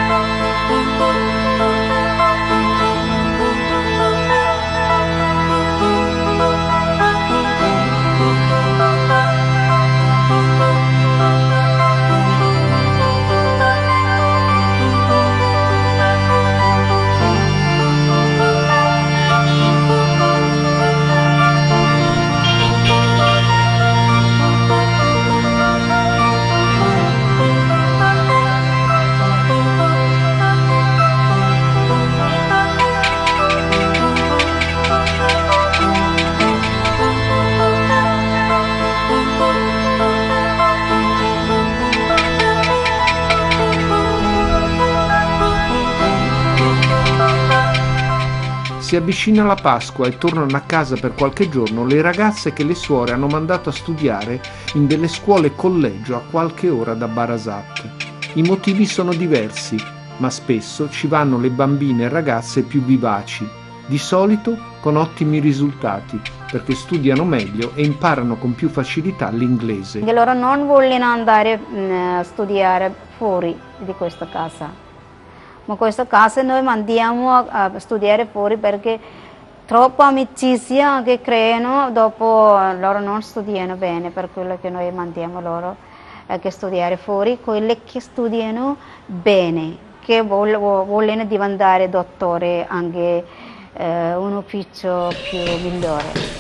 Si avvicina la Pasqua e tornano a casa per qualche giorno le ragazze che le suore hanno mandato a studiare in delle scuole collegio a qualche ora da Barasat. I motivi sono diversi, ma spesso ci vanno le bambine e ragazze più vivaci, di solito con ottimi risultati, perché studiano meglio e imparano con più facilità l'inglese. Che loro non vogliono andare a studiare fuori di questa casa. Ma questa casa noi mandiamo a studiare fuori perché troppa amicizia che creano, dopo loro non studiano bene, per quello che noi mandiamo loro a studiare fuori, quelle che studiano bene, che vogliono diventare dottore, anche eh, un ufficio più migliore.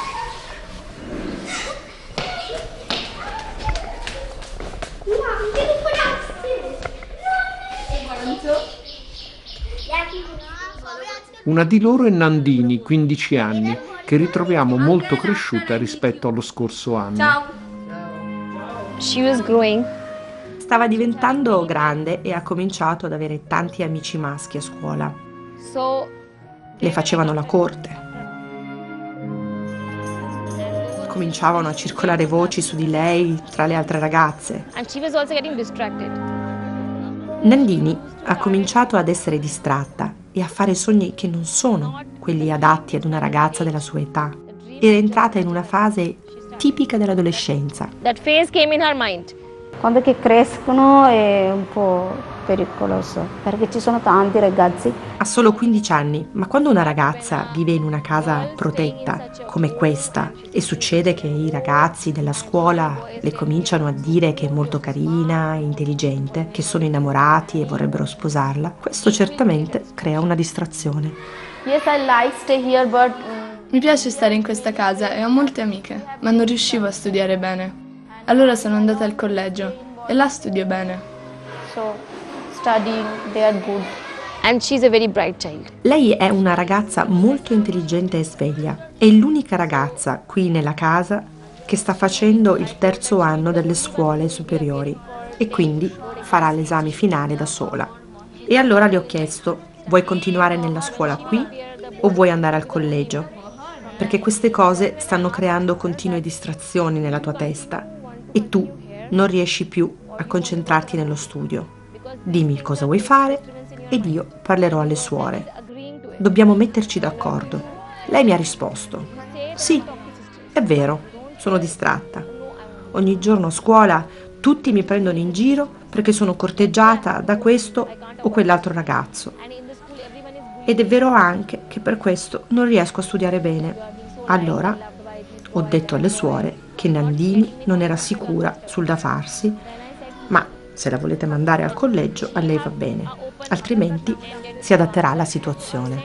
Una di loro è Nandini, quindici anni, che ritroviamo molto cresciuta rispetto allo scorso anno. Ciao. She was growing. Stava diventando grande e ha cominciato ad avere tanti amici maschi a scuola. So, le facevano la corte. Cominciavano a circolare voci su di lei tra le altre ragazze. And she was also getting distracted. Nandini ha cominciato ad essere distratta e a fare sogni che non sono quelli adatti ad una ragazza della sua età. Era entrata in una fase tipica dell'adolescenza. That phase came in her mind. Quando che crescono è un po' pericoloso, perché ci sono tanti ragazzi. Ha solo quindici anni, ma quando una ragazza vive in una casa protetta come questa e succede che i ragazzi della scuola le cominciano a dire che è molto carina, intelligente, che sono innamorati e vorrebbero sposarla, questo certamente crea una distrazione. Yes, I like stay here, but mi piace stare in questa casa e ho molte amiche, ma non riuscivo a studiare bene. Allora sono andata al collegio e là studio bene. So, studying, they are good. And she's a very bright child. Lei è una ragazza molto intelligente e sveglia. È l'unica ragazza qui nella casa che sta facendo il terzo anno delle scuole superiori e quindi farà l'esame finale da sola. E allora le ho chiesto: vuoi continuare nella scuola qui o vuoi andare al collegio? Perché queste cose stanno creando continue distrazioni nella tua testa e tu non riesci più a concentrarti nello studio. Dimmi cosa vuoi fare ed io parlerò alle suore. Dobbiamo metterci d'accordo. Lei mi ha risposto: sì, è vero, sono distratta. Ogni giorno a scuola tutti mi prendono in giro perché sono corteggiata da questo o quell'altro ragazzo. Ed è vero anche che per questo non riesco a studiare bene. Allora ho detto alle suore che Nandini non era sicura sul da farsi, ma se la volete mandare al collegio a lei va bene, altrimenti si adatterà alla situazione.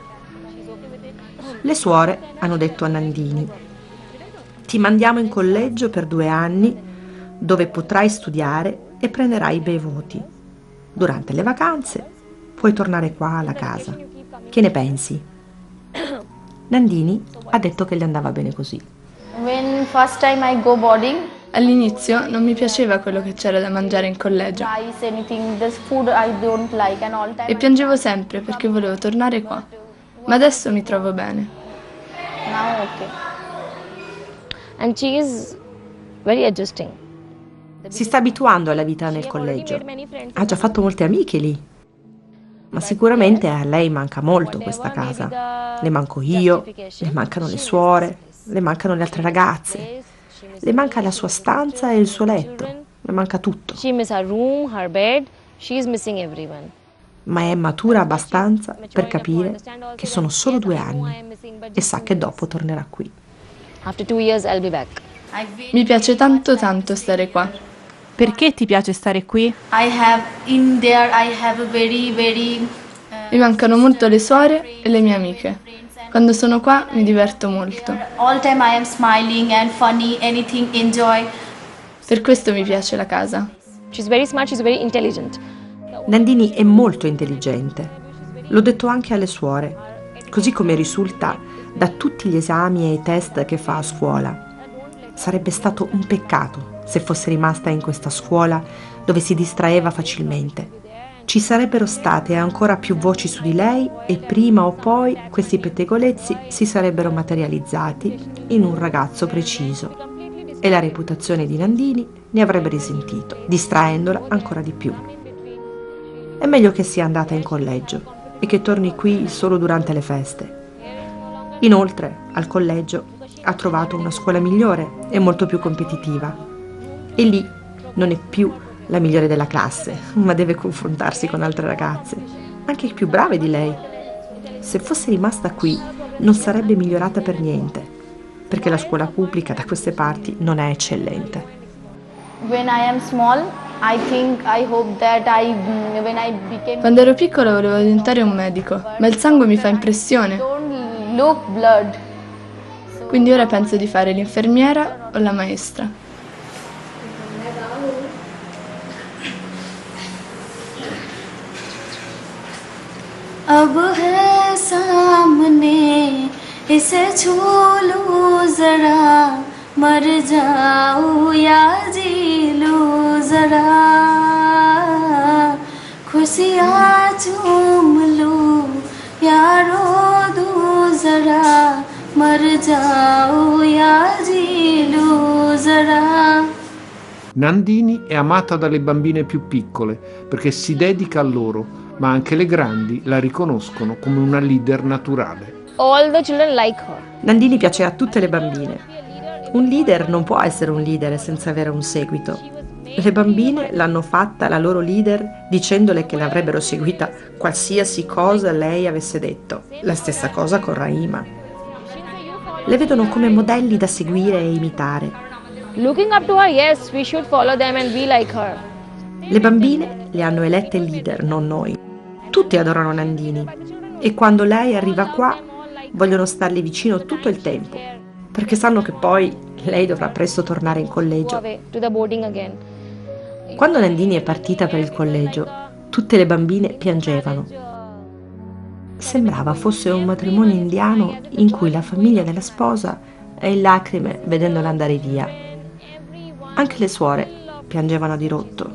Le suore hanno detto a Nandini: ti mandiamo in collegio per due anni dove potrai studiare e prenderai bei voti. Durante le vacanze puoi tornare qua alla casa. Che ne pensi? Nandini ha detto che gli andava bene così. When first time I go boarding, all'inizio non mi piaceva quello che c'era da mangiare in collegio rice, anything, this food I don't like and all time. E piangevo sempre perché volevo tornare qua. Ma adesso mi trovo bene. Now okay. And she is very adjusting. Si sta abituando alla vita nel collegio. Ha già fatto molte amiche lì. Ma sicuramente a lei manca molto questa casa. Le manco io, le mancano le suore, le mancano le altre ragazze, le manca la sua stanza e il suo letto, le manca tutto. She miss her room, her bed, she is missing everyone. Ma è matura abbastanza per capire che sono solo due anni e sa che dopo tornerà qui. After two years I'll be back. Mi piace tanto tanto stare qua. Perché ti piace stare qui? I have in there I have a very very uh, Mi mancano molto le suore e le mie amiche. Quando sono qua mi diverto molto. All time I am smiling and funny, anything enjoy. Per questo mi piace la casa. She's very smart, she's very intelligent. Nandini è molto intelligente. L'ho detto anche alle suore, così come risulta da tutti gli esami e i test che fa a scuola. Sarebbe stato un peccato se fosse rimasta in questa scuola dove si distraeva facilmente. ci sarebbero state ancora più voci su di lei e prima o poi questi pettegolezzi si sarebbero materializzati in un ragazzo preciso e la reputazione di Nandini ne avrebbe risentito, distraendola ancora di più. È meglio che sia andata in collegio e che torni qui solo durante le feste. Inoltre, al collegio ha trovato una scuola migliore e molto più competitiva. E lì non è più la migliore della classe, ma deve confrontarsi con altre ragazze, anche più brave di lei. Se fosse rimasta qui, non sarebbe migliorata per niente, perché la scuola pubblica da queste parti non è eccellente. When I am small, I think, I hope that I, when I became... Quando ero piccola volevo diventare un medico, ma il sangue mi fa impressione. Don't look blood. Quindi ora penso di fare l'infermiera o la maestra. अब है सामने इसे छू लूं जरा मर जाऊं या जी लूं जरा खुशियाँ चूम लूं या रो दूं जरा मर जाऊं या जी लूं जरा. Nandini è amata dalle bambine più piccole perché si dedica a loro, ma anche le grandi la riconoscono come una leader naturale. All the children like her. Nandini piace a tutte le bambine. Un leader non può essere un leader senza avere un seguito. Le bambine l'hanno fatta la loro leader dicendole che l'avrebbero seguita qualsiasi cosa lei avesse detto. La stessa cosa con Rahima. Le vedono come modelli da seguire e imitare. Looking up to her, yes, we should follow them and be like her. Le bambine le hanno elette leader, non noi. Tutti adorano Nandini e quando lei arriva qua vogliono starle vicino tutto il tempo, perché sanno che poi lei dovrà presto tornare in collegio. Quando Nandini è partita per il collegio, tutte le bambine piangevano. Sembrava fosse un matrimonio indiano in cui la famiglia della sposa è in lacrime vedendola andare via. Anche le suore piangevano a dirotto.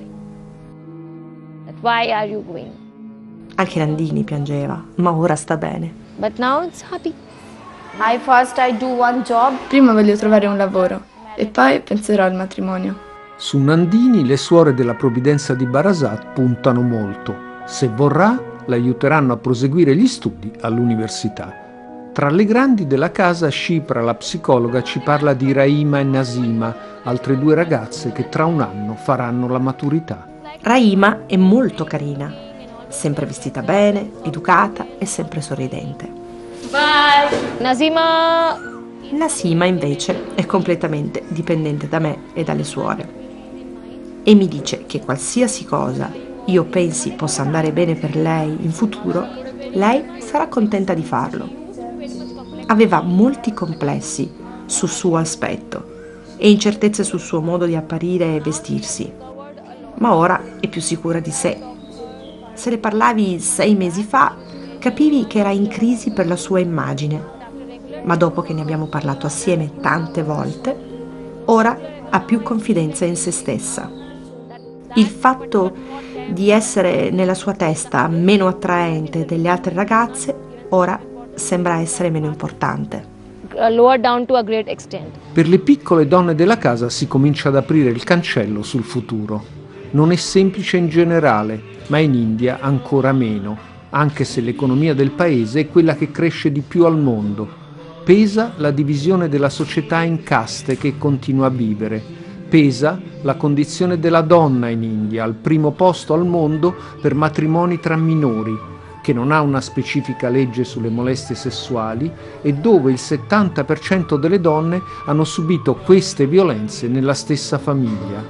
Why are you going? Anche Nandini piangeva, ma ora sta bene. But now it's happy. I first I do one job. Prima voglio trovare un lavoro e poi penserò al matrimonio. Su Nandini le suore della Provvidenza di Barasat puntano molto. Se vorrà, l'aiuteranno a proseguire gli studi all'università. Tra le grandi della casa, Shipra, la psicologa, ci parla di Rahima e Nasima, altre due ragazze che tra un anno faranno la maturità. Rahima è molto carina, sempre vestita bene, educata e sempre sorridente. Bye! Nasima! Nasima invece è completamente dipendente da me e dalle suore. E mi dice che qualsiasi cosa io pensi possa andare bene per lei in futuro, lei sarà contenta di farlo. Aveva molti complessi sul suo aspetto e incertezze sul suo modo di apparire e vestirsi, ma ora è più sicura di sé. Se le parlavi sei mesi fa, capivi che era in crisi per la sua immagine, ma dopo che ne abbiamo parlato assieme tante volte, ora ha più confidenza in se stessa. Il fatto di essere nella sua testa meno attraente delle altre ragazze ora sembra essere meno importante. Lower down to a great extent. Per le piccole donne della casa si comincia ad aprire il cancello sul futuro. Non è semplice in generale, ma in India ancora meno, anche se l'economia del paese è quella che cresce di più al mondo. Pesa la divisione della società in caste che continua a vivere. Pesa la condizione della donna in India, al primo posto al mondo per matrimoni tra minori, che non ha una specifica legge sulle molestie sessuali e dove il settanta per cento delle donne hanno subito queste violenze nella stessa famiglia.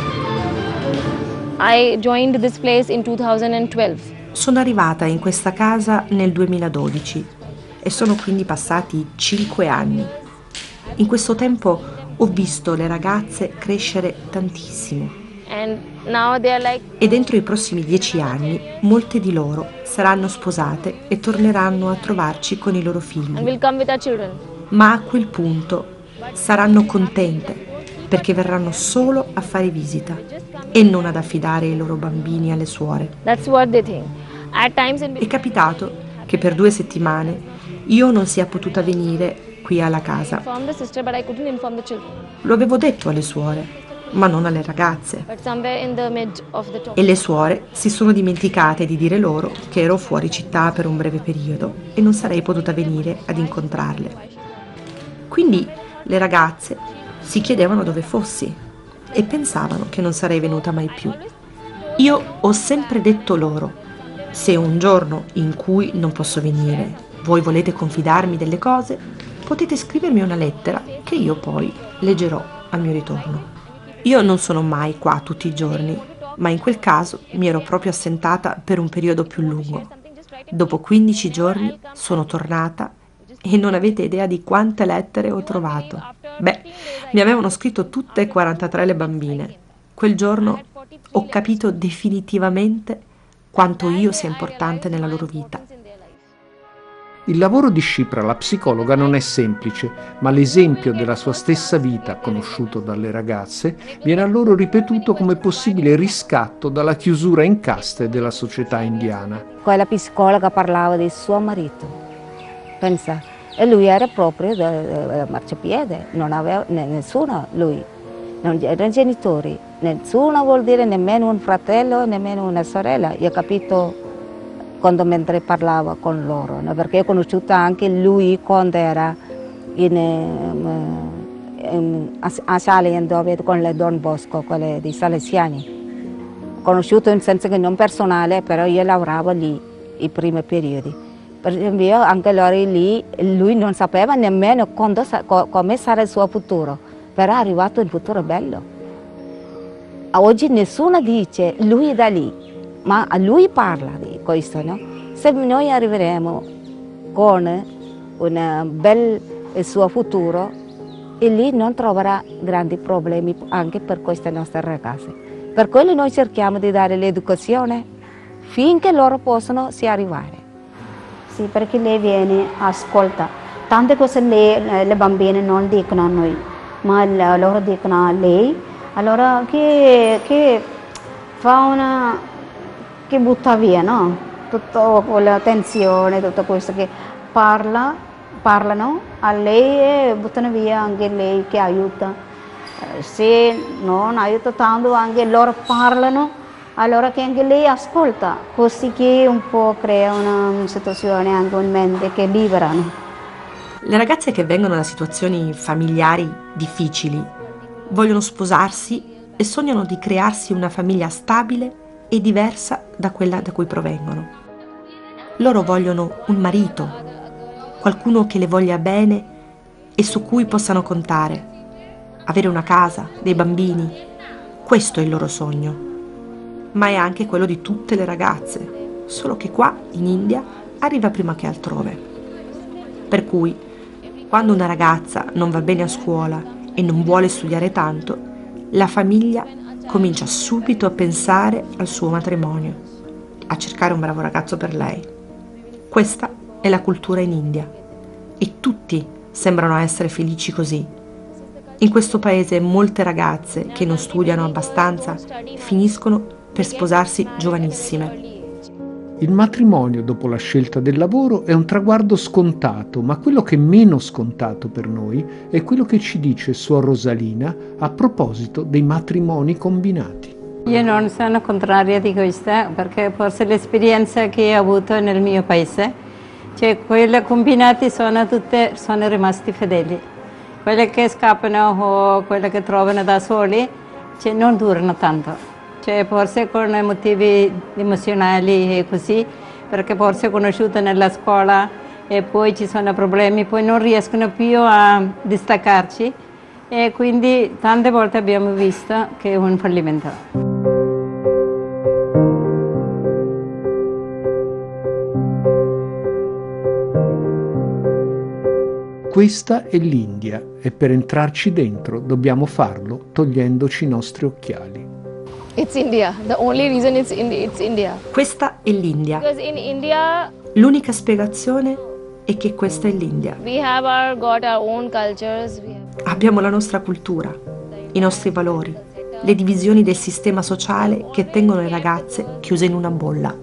I joined this place in two thousand twelve. Sono arrivata in questa casa nel duemiladodici e sono quindi passati cinque anni. In questo tempo ho visto le ragazze crescere tantissimo. And now they are like... E dentro i prossimi dieci anni molte di loro saranno sposate e torneranno a trovarci con i loro figli. And will come with our children. Ma a quel punto saranno contente perché verranno solo a fare visita e non ad affidare i loro bambini alle suore. That's what they think. At times in... È capitato che per due settimane io non sia potuta venire qui alla casa. Inform the sister, but I couldn't inform the children. Lo avevo detto alle suore, ma non alle ragazze. But somewhere in the mid of the talk. E le suore si sono dimenticate di dire loro che ero fuori città per un breve periodo e non sarei potuta venire ad incontrarle. Quindi le ragazze si chiedevano dove fossi e pensavano che non sarei venuta mai più. Io ho sempre detto loro: se un giorno in cui non posso venire voi volete confidarmi delle cose, potete scrivermi una lettera che io poi leggerò al mio ritorno. Io non sono mai qua tutti i giorni, ma in quel caso mi ero proprio assentata per un periodo più lungo. Dopo quindici giorni sono tornata e non avete idea di quante lettere ho trovato. Beh, mi avevano scritto tutte e quarantatré le bambine. Quel giorno ho capito definitivamente quanto io sia importante nella loro vita. Il lavoro di Shipra, la psicologa, non è semplice, ma l'esempio della sua stessa vita, conosciuto dalle ragazze, viene a loro ripetuto come possibile riscatto dalla chiusura in caste della società indiana. Quella psicologa parlava di suo marito, pensa, e lui era proprio da marciapiede, non aveva nessuno lui, non erano genitori, nessuno vuol dire nemmeno un fratello, nemmeno una sorella. Io ho capito quando mentre parlava con loro, no? Perché ho conosciuto anche lui quando era in, in, a Sale, dove, con le Don Bosco, quelle dei Salesiani. Conosciuto in senso che non personale, però io lavoravo lì i primi periodi. Per esempio anche loro lì, lui non sapeva nemmeno quando, come sarà il suo futuro, però è arrivato il futuro bello. Oggi nessuno dice lui è da lì, ma a lui parla di questo, no? Se noi arriveremo con un bel suo futuro, e lì non troverà grandi problemi anche per queste nostre ragazze. Per quello noi cerchiamo di dare l'educazione finché loro possono si arrivare. Sì, perché lei viene, ascolta. Tante cose le, le bambine non dicono a noi, ma loro dicono a lei. Allora che, che fa una... che butta via, no? Tutta l'attenzione, tutto questo che parla, parlano a lei e buttano via anche lei che aiuta. Se non aiuta tanto, anche loro parlano, allora che anche lei ascolta, così che un po' crea una situazione, anche un mente che liberano. Le ragazze che vengono da situazioni familiari difficili vogliono sposarsi e sognano di crearsi una famiglia stabile e diversa da quella da cui provengono. Loro vogliono un marito, qualcuno che le voglia bene e su cui possano contare, avere una casa, dei bambini. Questo è il loro sogno, ma è anche quello di tutte le ragazze, solo che qua in India arriva prima che altrove. Per cui, quando una ragazza non va bene a scuola e non vuole studiare tanto, la famiglia comincia subito a pensare al suo matrimonio, a cercare un bravo ragazzo per lei. Questa è la cultura in India e tutti sembrano essere felici così. In questo paese molte ragazze che non studiano abbastanza finiscono per sposarsi giovanissime. Il matrimonio dopo la scelta del lavoro è un traguardo scontato, ma quello che è meno scontato per noi è quello che ci dice Suor Rosalina a proposito dei matrimoni combinati. Io non sono contraria di questa, perché forse l'esperienza che ho avuto nel mio paese, cioè quelle combinate sono tutte sono rimasti fedeli. Quelle che scappano o quelle che trovano da soli, cioè non durano tanto. Cioè forse con motivi emozionali e così, perché forse ho conosciuto nella scuola e poi ci sono problemi, poi non riescono più a distaccarci e quindi tante volte abbiamo visto che è un fallimento. Questa è l'India e per entrarci dentro dobbiamo farlo togliendoci i nostri occhiali. It's India. The only reason it's India. It's India. Questa è l'India. Because in India, l'unica spiegazione è che questa è l'India. We have our, got our own cultures. We have... Abbiamo la nostra cultura i nostri valori, le divisioni del sistema sociale che tengono le ragazze chiuse in una bolla.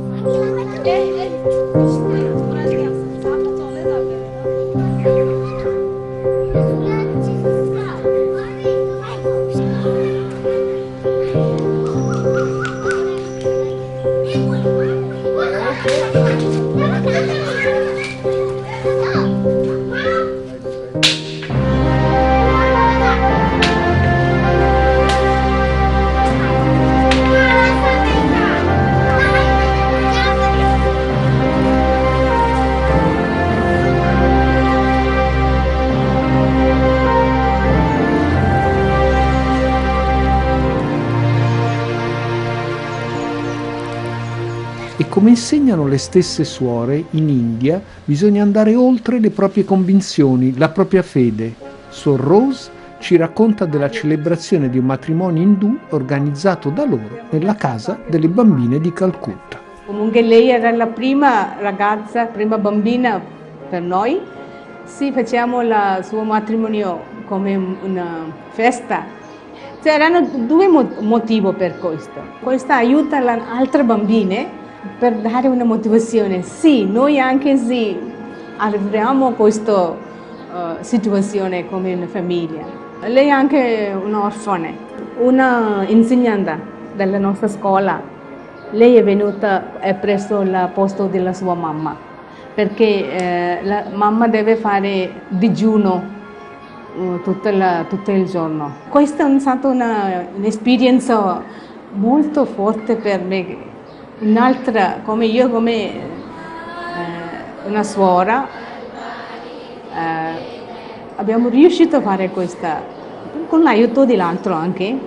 E come insegnano le stesse suore, in India bisogna andare oltre le proprie convinzioni, la propria fede. Suor Rose ci racconta della celebrazione di un matrimonio indù organizzato da loro nella casa delle bambine di Calcutta. Comunque lei era la prima ragazza, prima bambina per noi. Sì, facciamo il suo matrimonio come una festa. C'erano due motivi per questo. Questo aiuta le altre bambine per dare una motivazione. Sì, noi anche sì, arriviamo a questa uh, situazione come una famiglia. Lei è anche un'orfana, una insegnante della nostra scuola. Lei è venuta e ha preso il posto della sua mamma, perché eh, la mamma deve fare digiuno uh, tutto, la, tutto il giorno. Questa è stata un'esperienza molto forte per me. Un'altra, come io, come eh, una suora, eh, abbiamo riuscito a fare questa, con l'aiuto dell'altro anche.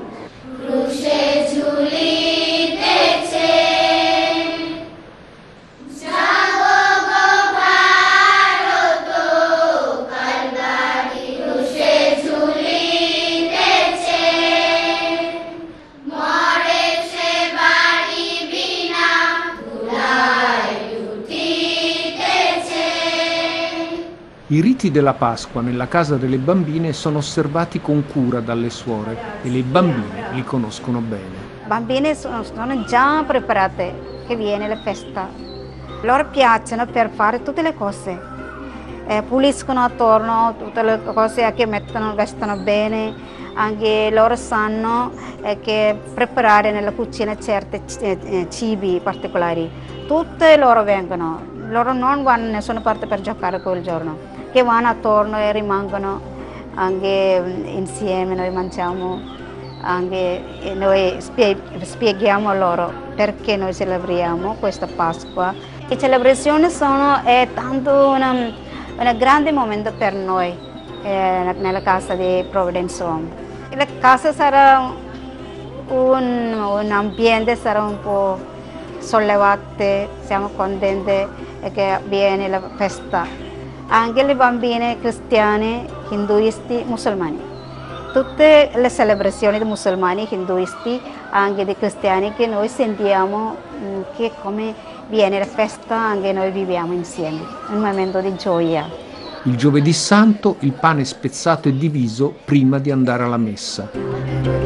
I riti della Pasqua nella casa delle bambine sono osservati con cura dalle suore e le bambine li conoscono bene. Le bambine sono, sono già preparate che viene la festa. Loro piacciono per fare tutte le cose. Eh, puliscono attorno tutte le cose che mettono, vestono bene. Anche loro sanno eh, che preparare nella cucina certi eh, cibi particolari. Tutte loro vengono. Loro non vanno da nessuna parte per giocare quel giorno. Che vanno attorno e rimangono anche insieme, noi mangiamo, anche noi spieghiamo loro perché noi celebriamo questa Pasqua. Le celebrazioni sono è tanto un grande momento per noi eh, nella casa di Providence Home. La casa sarà un, un ambiente, sarà un po' sollevato, siamo contenti che viene la festa. Anche le bambine cristiane, induisti, musulmani. Tutte le celebrazioni di musulmani, induisti, anche di cristiani che noi sentiamo che come viene la festa anche noi viviamo insieme, un momento di gioia. Il giovedì santo il pane spezzato e diviso prima di andare alla messa.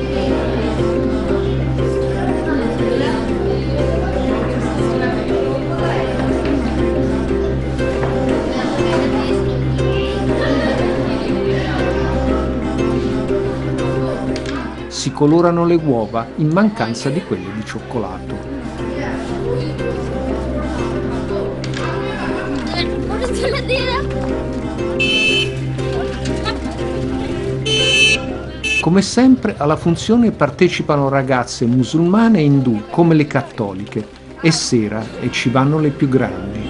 Si colorano le uova in mancanza di quelle di cioccolato. Come sempre alla funzione partecipano ragazze musulmane e indù come le cattoliche, è sera e ci vanno le più grandi.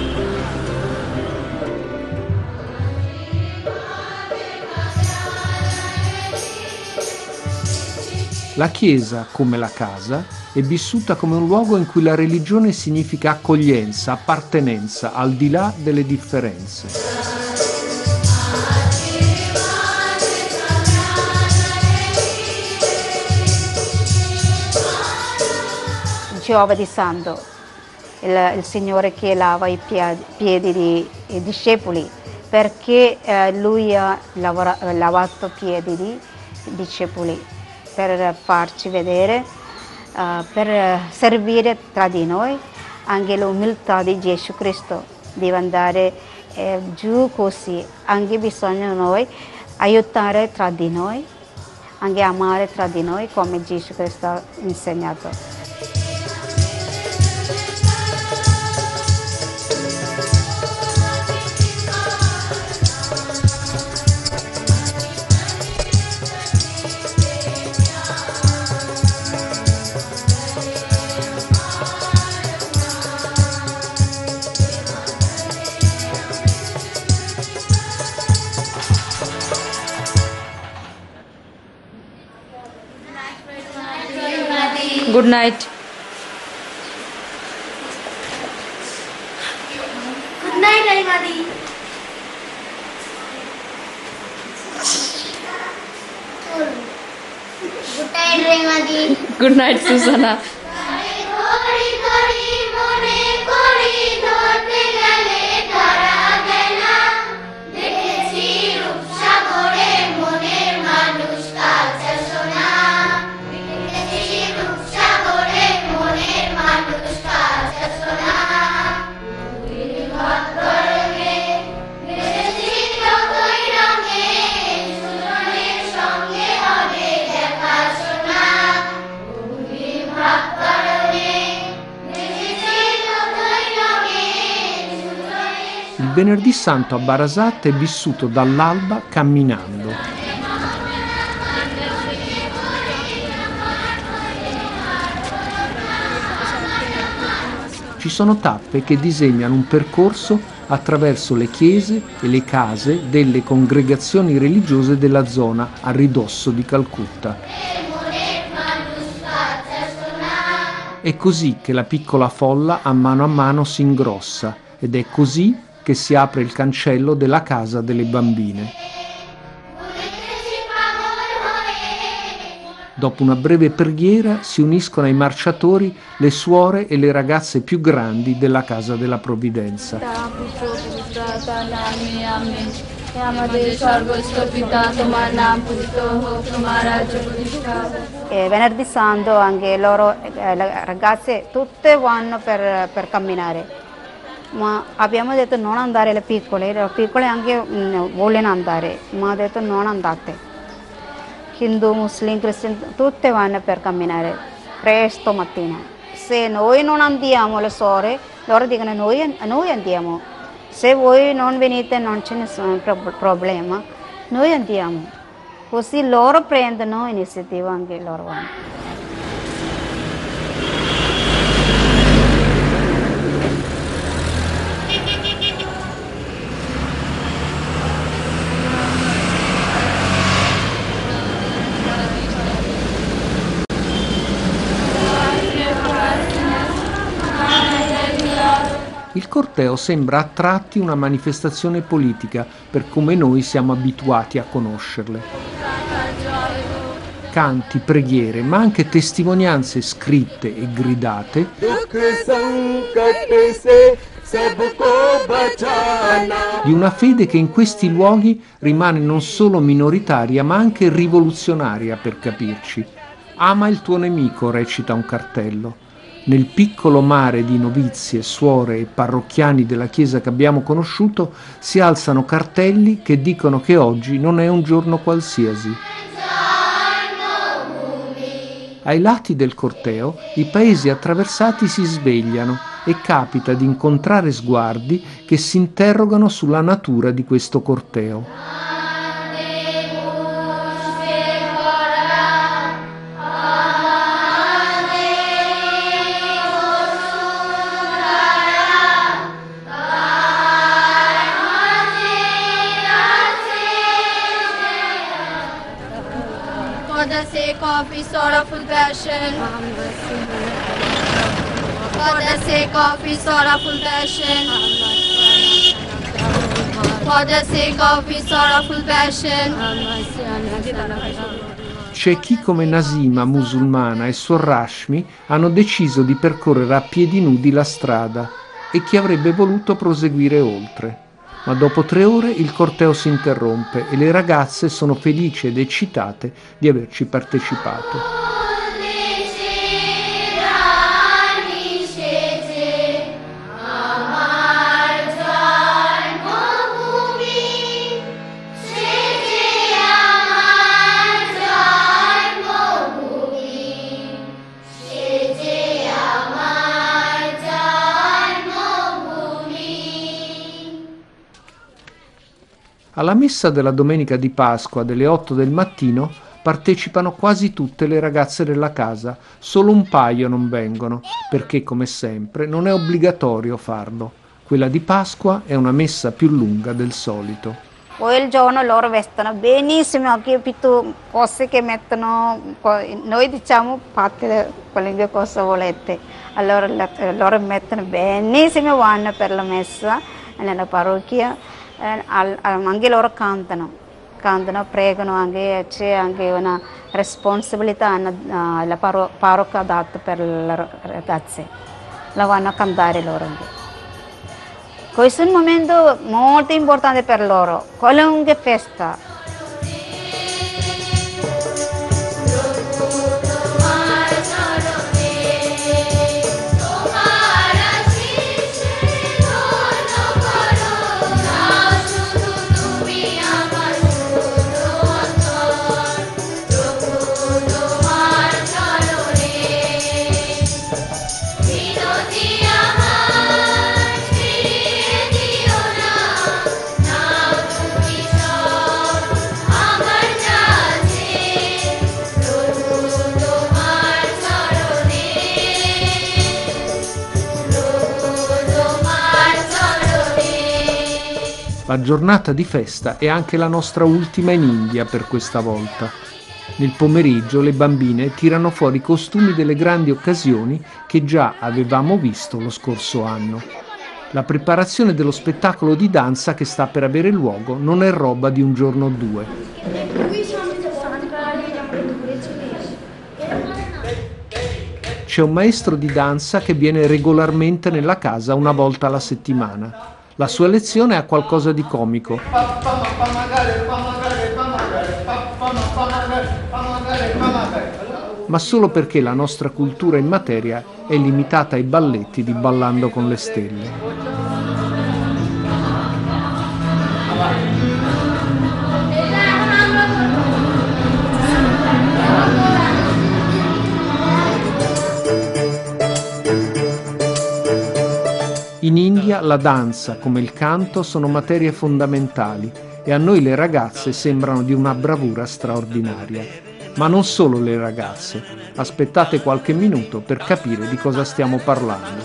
La Chiesa, come la casa, è vissuta come un luogo in cui la religione significa accoglienza, appartenenza, al di là delle differenze. Giovedì Santo, il, il Signore che lava i piedi, piedi dei discepoli, perché eh, Lui ha lavora, lavato i piedi di discepoli per farci vedere, uh, per servire tra di noi, anche l'umiltà di Gesù Cristo, di andare eh, giù così, anche bisogna noi aiutare tra di noi, anche amare tra di noi come Gesù Cristo ha insegnato. Good night. Good night, Aimadi. Good night, Aimadi. Good night, Susanna. Il venerdì santo a Barasat è vissuto dall'alba camminando. Ci sono tappe che disegnano un percorso attraverso le chiese e le case delle congregazioni religiose della zona a ridosso di Calcutta. È così che la piccola folla a mano a mano si ingrossa ed è così che si apre il cancello della casa delle bambine. Dopo una breve preghiera si uniscono ai marciatori le suore e le ragazze più grandi della Casa della Provvidenza. E venerdì santo anche loro, eh, le ragazze tutte vanno per, per camminare. Ma abbiamo detto non andare le piccole, le piccole anche mh, vogliono andare, ma ha detto non andate. Hindu, Muslim, Cristiani, tutte vanno per camminare presto mattina. Se noi non andiamo, le suore, loro dicono noi, noi andiamo. Se voi non venite non c'è nessun problema, noi andiamo. Così loro prendono iniziativa, anche loro vanno. Il corteo sembra a tratti una manifestazione politica per come noi siamo abituati a conoscerle. Canti, preghiere, ma anche testimonianze scritte e gridate di una fede che in questi luoghi rimane non solo minoritaria ma anche rivoluzionaria, per capirci. Ama il tuo nemico, recita un cartello. Nel piccolo mare di novizie, suore e parrocchiani della chiesa che abbiamo conosciuto si alzano cartelli che dicono che oggi non è un giorno qualsiasi. Ai lati del corteo i paesi attraversati si svegliano e capita di incontrare sguardi che si interrogano sulla natura di questo corteo. For the sake of his sorrowful passion, for the sake of his sorrowful passion, for the sake of his sorrowful passion. C'è chi come Nasima, musulmana, e Suor Rashmi hanno deciso di percorrere a piedi nudi la strada e chi avrebbe voluto proseguire oltre. Ma dopo tre ore il corteo si interrompe e le ragazze sono felici ed eccitate di averci partecipato. Alla messa della domenica di Pasqua delle otto del mattino partecipano quasi tutte le ragazze della casa, solo un paio non vengono, perché come sempre non è obbligatorio farlo. Quella di Pasqua è una messa più lunga del solito. Quel giorno loro vestono benissimo, anche più cose che mettono, noi diciamo fate qualunque cosa volete, allora loro mettono benissimo vanno per la messa nella parrocchia. Anche loro cantano, cantano, pregano, anche, c'è anche una responsabilità uh, la paro- parrocchia ha dato per le ragazze, la vanno a cantare loro anche. Questo è un momento molto importante per loro, qualunque festa. La giornata di festa è anche la nostra ultima in India per questa volta. Nel pomeriggio le bambine tirano fuori i costumi delle grandi occasioni che già avevamo visto lo scorso anno. La preparazione dello spettacolo di danza che sta per avere luogo non è roba di un giorno o due. C'è un maestro di danza che viene regolarmente nella casa una volta alla settimana. La sua lezione ha qualcosa di comico. Ma solo perché la nostra cultura in materia è limitata ai balletti di Ballando con le stelle. In India la danza, come il canto, sono materie fondamentali e a noi le ragazze sembrano di una bravura straordinaria. Ma non solo le ragazze. Aspettate qualche minuto per capire di cosa stiamo parlando.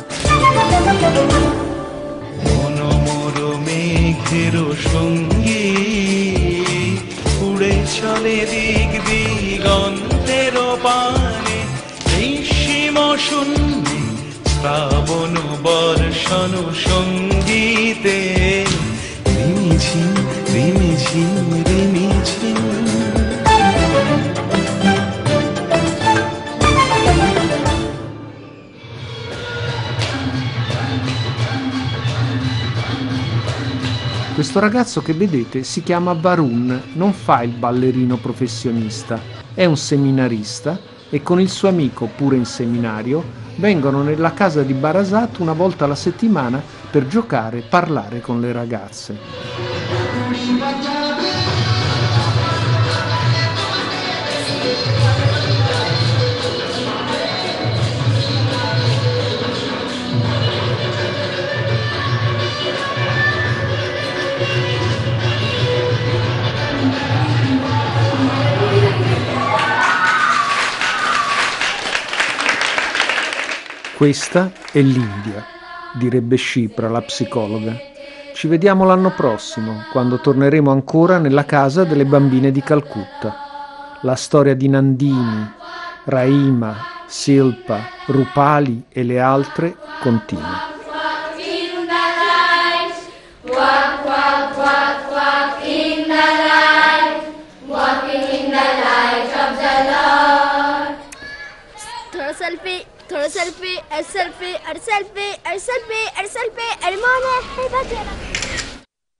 শ্রাবণ বর্ষণ সঙ্গীতে রিমিঝিম রিমিঝিম রিমিঝিম। Questo ragazzo che vedete si chiama Varun, non fa il ballerino professionista, è un seminarista e con il suo amico, pure in seminario, vengono nella casa di Barasat una volta alla settimana per giocare e parlare con le ragazze. Questa è l'India, direbbe Shipra, la psicologa. Ci vediamo l'anno prossimo, quando torneremo ancora nella casa delle bambine di Calcutta. La storia di Nandini, Rahima, Silpa, Rupali e le altre continua. Selfie, थोड़ा selfie, selfie, selfie, selfie, selfie, अरे माने,